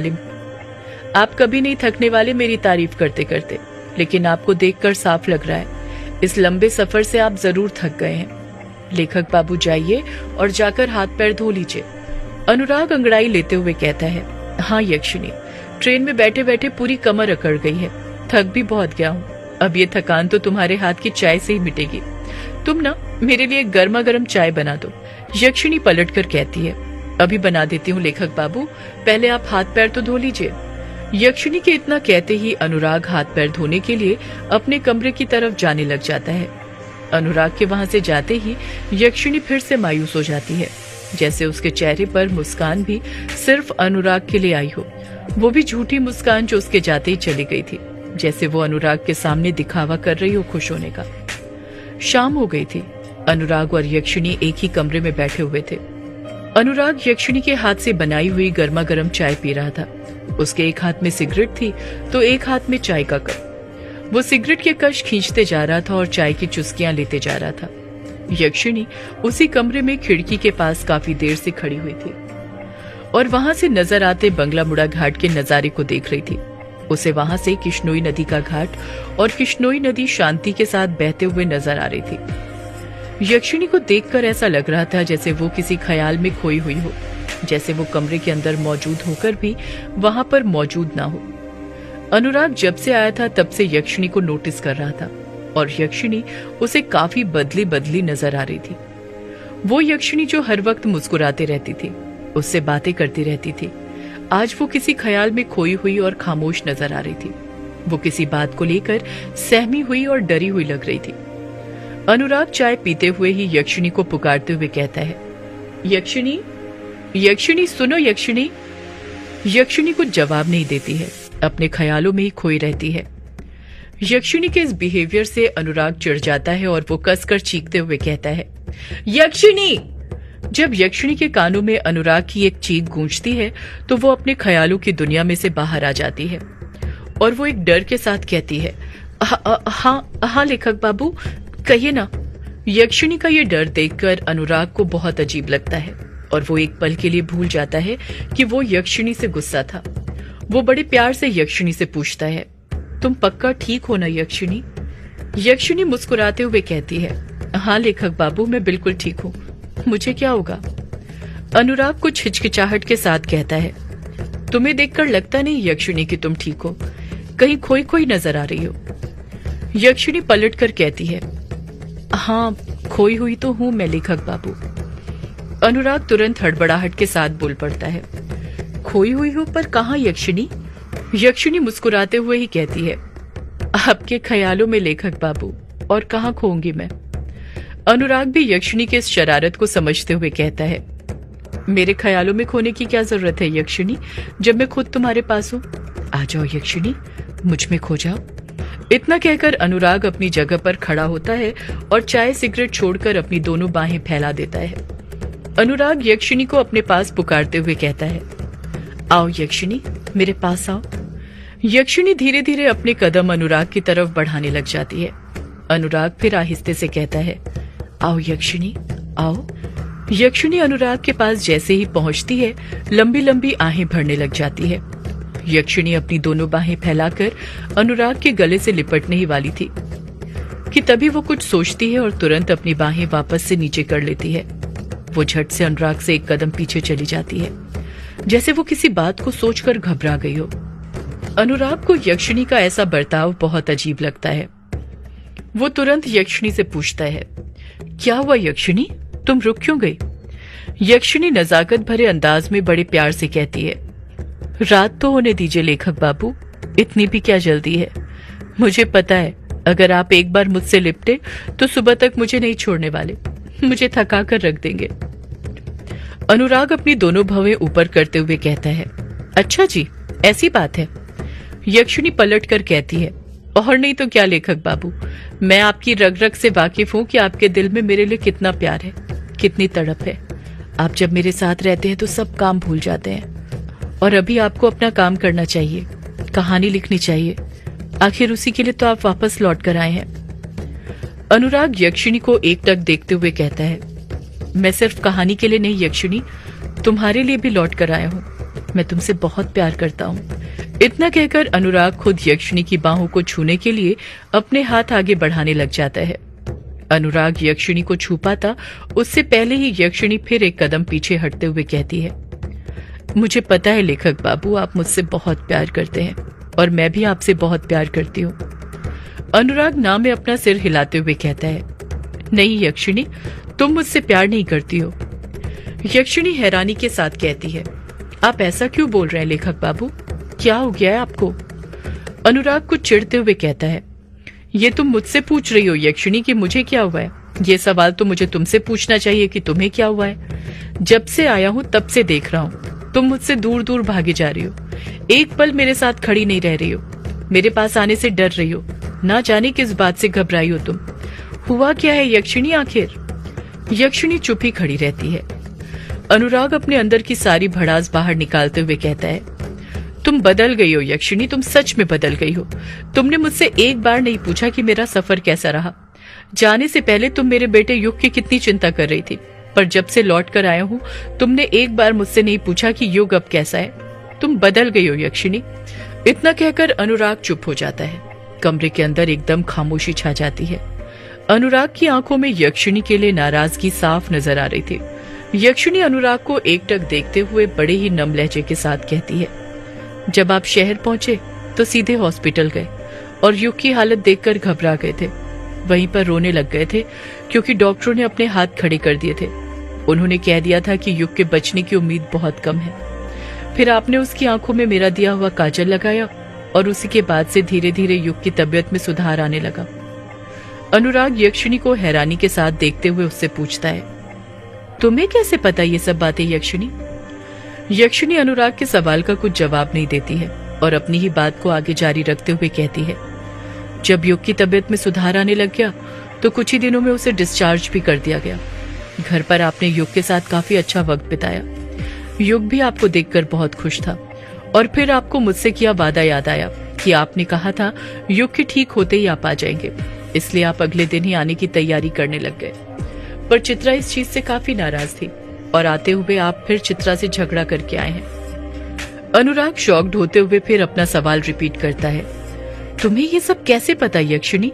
Speaker 2: थकने वाले मेरी तारीफ करते करते, लेकिन आपको देखकर साफ लग रहा है इस लंबे सफर से आप जरूर थक गए हैं। लेखक बाबू जाइए और जाकर हाथ पैर धो लीजिए। अनुराग अंगड़ाई लेते हुए कहता है, हाँ यक्षिणी, ट्रेन में बैठे बैठे पूरी कमर अकड़ गई है, थक भी बहुत गया हूँ। अब ये थकान तो तुम्हारे हाथ की चाय से ही मिटेगी। तुम ना मेरे लिए गर्मा गर्म चाय बना दो। यक्षिणी पलट कर कहती है, अभी बना देती हूँ लेखक बाबू, पहले आप हाथ पैर तो धो लीजिए। यक्षिणी के इतना कहते ही अनुराग हाथ पैर धोने के लिए अपने कमरे की तरफ जाने लग जाता है। अनुराग के वहां से जाते ही यक्षिणी फिर से मायूस हो जाती है, जैसे उसके चेहरे पर मुस्कान भी सिर्फ अनुराग के लिए आई हो, वो भी झूठी मुस्कान जो उसके जाते ही चली गई थी, जैसे वो अनुराग के सामने दिखावा कर रही हो खुश होने का। शाम हो गई थी। अनुराग और यक्षिणी एक ही कमरे में बैठे हुए थे। अनुराग यक्षिणी के हाथ से बनाई हुई गर्मा गर्म चाय पी रहा था। उसके एक हाथ में सिगरेट थी तो एक हाथ में चाय का कप। वो सिगरेट के कश खींचते जा रहा था और चाय की चुस्कियां लेते जा रहा था। यक्षिणी उसी कमरे में खिड़की के पास काफी देर से खड़ी हुई थी और वहां से नजर आते बंगला मुड़ा घाट के नजारे को देख रही थी। उसे वहां से किश्नोई नदी का घाट और किश्नोई नदी शांति के साथ बहते हुए नजर आ रही थी। यक्षिणी को देखकर ऐसा लग रहा था जैसे वो किसी ख्याल में खोई हुई हो, जैसे वो कमरे के अंदर मौजूद होकर भी वहां पर मौजूद ना हो। अनुराग जब से आया था तब से यक्षिणी को नोटिस कर रहा था और यक्षिणी उसे काफी बदली बदली नजर आ रही थी। वो यक्षिणी जो हर वक्त मुस्कुराते रहती थी, उससे बातें करती रहती थी, आज वो किसी ख्याल में खोई हुई और खामोश नजर आ रही थी। वो किसी बात को लेकर सहमी हुई और डरी हुई लग रही थी। अनुराग चाय पीते हुए ही यक्षिणी को पुकारते हुए कहता है, यक्षिणी, यक्षिणी सुनो यक्षिणी। यक्षिणी कुछ जवाब नहीं देती है, अपने ख्यालों में ही खोई रहती है। यक्षिणी के इस बिहेवियर से अनुराग चिढ़ जाता है और वो कसकर चीखते हुए कहता है, यक्षिणी। जब यक्षिणी के कानों में अनुराग की एक चीख गूंजती है तो वो अपने ख्यालों की दुनिया में से बाहर आ जाती है और वो एक डर के साथ कहती है, हाँ लेखक बाबू, कहिए ना। यक्षिणी का ये डर देखकर अनुराग को बहुत अजीब लगता है और वो एक पल के लिए भूल जाता है कि वो यक्षिणी से गुस्सा था। वो बड़े प्यार से यक्षिणी से पूछता है, तुम पक्का ठीक हो ना यक्षिणी? यक्षिणी मुस्कुराते हुए कहती है, हाँ लेखक बाबू, मैं बिल्कुल ठीक हूँ, मुझे क्या होगा? अनुराग कुछ हिचकिचाहट के साथ कहता है, तुम्हें देखकर लगता नहीं यक्षिणी कि तुम ठीक हो, कहीं खोई खोई नजर आ रही हो। यक्षिणी पलट कर कहती है, हाँ खोई हुई तो हूं मैं लेखक बाबू। अनुराग तुरंत हड़बड़ाहट के साथ बोल पड़ता है, खोई हुई हो पर कहाँ यक्षिणी? यक्षिणी मुस्कुराते हुए ही कहती है, आपके ख्यालों में लेखक बाबू, और कहाँ खोऊंगी मैं। अनुराग भी यक्षिणी के इस शरारत को समझते हुए कहता है, मेरे ख्यालों में खोने की क्या जरूरत है यक्षिणी, जब मैं खुद तुम्हारे पास हूँ। आ जाओ यक्षिणी, मुझ में खो जाओ। इतना कहकर अनुराग अपनी जगह पर खड़ा होता है और चाय सिगरेट छोड़कर अपनी दोनों बाहें फैला देता है। अनुराग यक्षिणी को अपने पास पुकारते हुए कहता है, आओ यक्षिणी, मेरे पास आओ। यक्षिणी धीरे धीरे अपने कदम अनुराग की तरफ बढ़ाने लग जाती है। अनुराग फिर आहिस्ते से कहता है, आओ यक्षिणी, आओ। यक्षिणी अनुराग के पास जैसे ही पहुंचती है, लंबी लंबी आहें भरने लग जाती है। यक्षिणी अपनी दोनों बाहें फैलाकर अनुराग के गले से लिपटने ही वाली थी कि तभी वो कुछ सोचती है और तुरंत अपनी बाहें वापस से नीचे कर लेती है। वो झट से अनुराग से एक कदम पीछे चली जाती है, जैसे वो किसी बात को सोचकर घबरा गई हो। अनुराग को यक्षिणी का ऐसा बर्ताव बहुत अजीब लगता है। वो तुरंत यक्षिणी से पूछता है, क्या हुआ यक्षिणी, तुम रुक क्यों गई? यक्षिणी नजाकत भरे अंदाज में बड़े प्यार से कहती है, रात तो होने दीजिए लेखक बाबू, इतनी भी क्या जल्दी है। मुझे पता है अगर आप एक बार मुझसे लिपटे तो सुबह तक मुझे नहीं छोड़ने वाले, मुझे थका कर रख देंगे। अनुराग अपनी दोनों भवें ऊपर करते हुए कहता है, अच्छा जी, ऐसी बात है। यक्षिणी पलट कर कहती है, और नहीं तो क्या लेखक बाबू, मैं आपकी रग रग से वाकिफ हूं कि आपके दिल में मेरे लिए कितना प्यार है, कितनी तड़प है। आप जब मेरे साथ रहते हैं तो सब काम भूल जाते हैं, और अभी आपको अपना काम करना चाहिए, कहानी लिखनी चाहिए। आखिर उसी के लिए तो आप वापस लौट कर आए हैं। अनुराग यक्षिणी को एकटक देखते हुए कहता है, मैं सिर्फ कहानी के लिए नहीं यक्षिणी, तुम्हारे लिए भी लौट कर आया हूँ। मैं तुमसे बहुत प्यार करता हूँ। इतना कहकर अनुराग खुद यक्षिणी की बाहों को छूने के लिए अपने हाथ आगे बढ़ाने लग जाता है। अनुराग यक्षिणी को छू पाता उससे पहले ही यक्षिणी फिर एक कदम पीछे हटते हुए कहती है, मुझे पता है लेखक बाबू, आप मुझसे बहुत प्यार करते हैं और मैं भी आपसे बहुत प्यार करती हूँ। अनुराग ना में अपना सिर हिलाते हुए कहता है, नहीं यक्षिणी, तुम मुझसे प्यार नहीं करती हो। यक्षिणी हैरानी के साथ कहती है, आप ऐसा क्यों बोल रहे हैं लेखक बाबू, क्या हो गया है आपको? अनुराग कुछ चिढ़ते हुए कहता है, ये तुम मुझसे पूछ रही हो यक्षिणी कि मुझे क्या हुआ है? ये सवाल तो मुझे तुमसे पूछना चाहिए कि तुम्हें क्या हुआ है। जब से आया हूँ तब से देख रहा हूँ तुम मुझसे दूर दूर भागे जा रही हो, एक पल मेरे साथ खड़ी नहीं रह रही हो, मेरे पास आने से डर रही हो, ना जाने किस बात से घबराई हो तुम। हुआ क्या है यक्षिणी आखिर? यक्षिणी चुप ही खड़ी रहती है। अनुराग अपने अंदर की सारी भड़ास बाहर निकालते हुए कहता है, तुम बदल गई हो यक्षिणी, तुम सच में बदल गई हो। तुमने मुझसे एक बार नहीं पूछा कि मेरा सफर कैसा रहा। जाने से पहले तुम मेरे बेटे युग की कितनी चिंता कर रही थी, पर जब से लौट कर आया हूँ तुमने एक बार मुझसे नहीं पूछा कि युग अब कैसा है। तुम बदल गई हो यक्षिणी। इतना कहकर अनुराग चुप हो जाता है। कमरे के अंदर एकदम खामोशी छा जाती है। अनुराग की आंखों में यक्षिणी के लिए नाराजगी साफ नजर आ रही थी। यक्षिणी अनुराग को एकटक देखते हुए बड़े ही नम लहजे के साथ कहती है, जब आप शहर पहुंचे तो सीधे हॉस्पिटल गए और युग की हालत देखकर घबरा गए थे। वहीं पर रोने लग गए थे क्योंकि डॉक्टरों ने अपने हाथ खड़े कर दिए थे। उन्होंने कह दिया था कि युग के बचने की उम्मीद बहुत कम है। फिर आपने उसकी आंखों में मेरा दिया हुआ काजल लगाया और उसी के बाद से धीरे धीरे युग की तबीयत में सुधार आने लगा। अनुराग यक्षिणी को हैरानी के साथ देखते हुए उससे पूछता है, तुम्हें कैसे पता ये सब बातें यक्षिणी? यक्षिणी अनुराग के सवाल का कुछ जवाब नहीं देती है और अपनी ही बात को आगे जारी रखते हुए कहती है, जब युग की तबीयत में सुधार आने लग गया तो कुछ ही दिनों में उसे डिस्चार्ज भी कर दिया गया। घर पर आपने युग के साथ काफी अच्छा वक्त बिताया। युग भी आपको देखकर बहुत खुश था और फिर आपको मुझसे किया वादा याद आया कि आपने कहा था युग के ठीक होते ही आप आ जाएंगे, इसलिए आप अगले दिन ही आने की तैयारी करने लग गए। पर चित्रा इस चीज से काफी नाराज थी और आते हुए आप फिर चित्रा से झगड़ा करके आए हैं। अनुराग शॉक्ड होते हुए फिर अपना सवाल रिपीट करता है, तुम्हें ये सब कैसे पता यक्षिणी?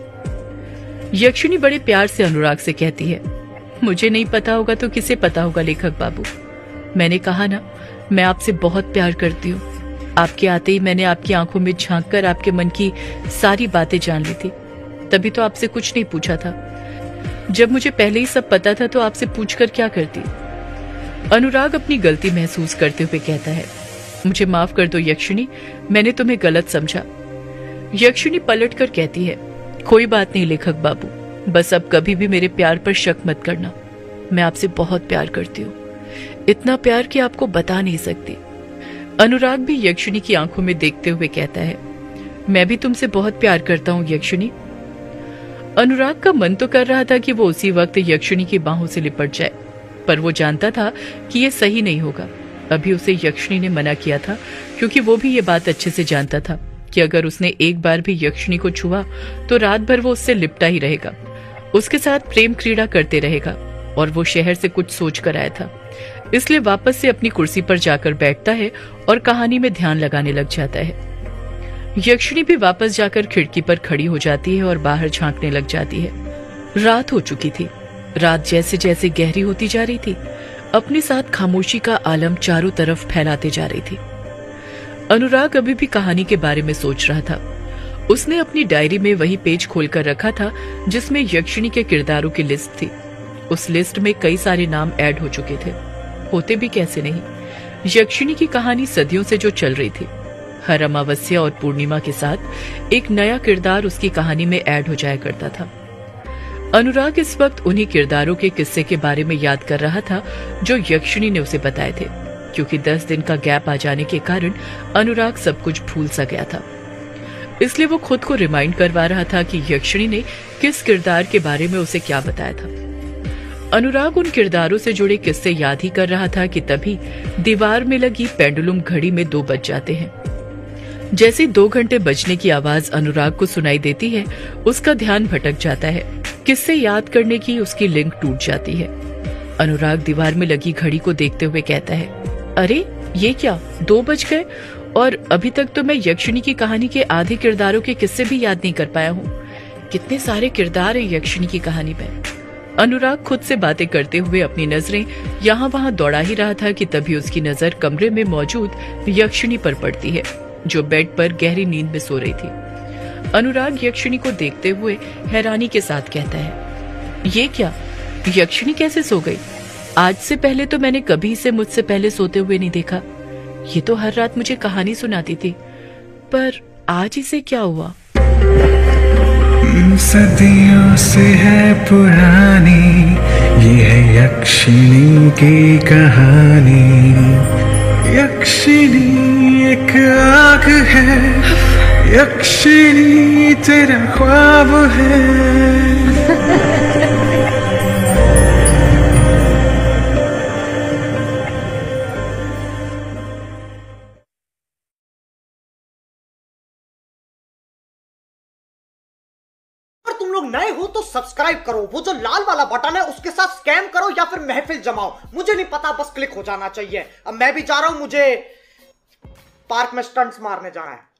Speaker 2: यक्षिणी बड़े प्यार से अनुराग से कहती है, मुझे नहीं पता होगा तो किसे पता होगा लेखक बाबू। मैंने कहा ना, मैं आपसे बहुत प्यार करती हूँ। आपके आते ही मैंने आपकी आंखों में झांक कर आपके मन की सारी बातें जान ली थी, तभी तो आपसे कुछ नहीं पूछा था। जब मुझे पहले ही सब पता था तो आपसे पूछकर क्या करती? अनुराग अपनी गलती महसूस करते हुए कहता है, मुझे माफ कर दो यक्षिणी, मैंने तुम्हें गलत समझा। यक्षिणी पलट कर कहती है, कोई बात नहीं लेखक बाबू, बस अब कभी भी मेरे प्यार पर शक मत करना। मैं आपसे बहुत प्यार करती हूँ, इतना प्यार कि आपको बता नहीं सकती। अनुराग भी यक्षिणी की आंखों में देखते हुए कहता है, मैं भी तुमसे बहुत प्यार करता हूँ यक्षिणी। अनुराग का मन तो कर रहा था कि वो उसी वक्त यक्षिणी की बाहों से लिपट जाए, पर वो जानता था कि ये सही नहीं होगा। अभी उसे यक्षिणी ने मना किया था क्योंकि वो भी ये बात अच्छे से जानता था कि अगर उसने एक बार भी यक्षिणी को छुआ तो रात भर वो उससे लिपटा ही रहेगा, उसके साथ प्रेम क्रीड़ा करते रहेगा। और वो शहर से कुछ सोच कर आया था, इसलिए वापस से अपनी कुर्सी पर जाकर बैठता है और कहानी में ध्यान लगाने लग जाता है। यक्षिणी भी वापस जाकर खिड़की पर खड़ी हो जाती है और बाहर झांकने लग जाती है। रात हो चुकी थी। रात जैसे जैसे गहरी होती जा रही थी, अपने साथ खामोशी का आलम चारों तरफ फैलाते जा रही थी। अनुराग अभी भी कहानी के बारे में सोच रहा था। उसने अपनी डायरी में वही पेज खोलकर रखा था जिसमें यक्षिणी के किरदारों की लिस्ट थी। उस लिस्ट में कई सारे नाम ऐड हो चुके थे, होते भी कैसे नहीं। यक्षिणी की कहानी सदियों से जो चल रही थी, हर अमावस्या और पूर्णिमा के साथ एक नया किरदार उसकी कहानी में ऐड हो जाया करता था। अनुराग इस वक्त उन्हीं किरदारों के किस्से के बारे में याद कर रहा था जो यक्षिणी ने उसे बताए थे, क्योंकि 10 दिन का गैप आ जाने के कारण अनुराग सब कुछ भूल सा गया था। इसलिए वो खुद को रिमाइंड करवा रहा था कि यक्षिणी ने किस किरदार के बारे में उसे क्या बताया था। अनुराग उन किरदारों से जुड़े किस्से याद ही कर रहा था कि तभी दीवार में लगी पेंडुलम घड़ी में 2 बज जाते हैं। जैसे 2 घंटे बजने की आवाज अनुराग को सुनाई देती है, उसका ध्यान भटक जाता है। किस्से याद करने की उसकी लिंक टूट जाती है। अनुराग दीवार में लगी घड़ी को देखते हुए कहता है, अरे ये क्या, 2 बज गए और अभी तक तो मैं यक्षिणी की कहानी के आधे किरदारों के किस्से भी याद नहीं कर पाया हूँ। कितने सारे किरदार हैं यक्षिणी की कहानी में। अनुराग खुद से बातें करते हुए अपनी नजरें यहाँ वहाँ दौड़ा ही रहा था कि तभी उसकी नजर कमरे में मौजूद यक्षिणी पर पड़ती है, जो बेड पर गहरी नींद में सो रही थी। अनुराग यक्षिणी को देखते हुए हैरानी के साथ कहता है, ये क्या, यक्षिणी कैसे सो गई? आज से पहले तो मैंने कभी इसे मुझसे पहले सोते हुए नहीं देखा। ये तो हर रात मुझे कहानी सुनाती थी, पर आज इसे क्या हुआ?
Speaker 3: सदियों से है पुरानी ये है यक्षिणी की कहानी। यक्षिणी एक आग है, यक्षिणी तेरा ख्वाब है।
Speaker 1: तुम लोग नए हो तो सब्सक्राइब करो, वो जो लाल वाला बटन है उसके साथ स्कैम करो या फिर महफिल जमाओ, मुझे नहीं पता, बस क्लिक हो जाना चाहिए। अब मैं भी जा रहा हूं, मुझे पार्क में स्टंट्स मारने जाना है।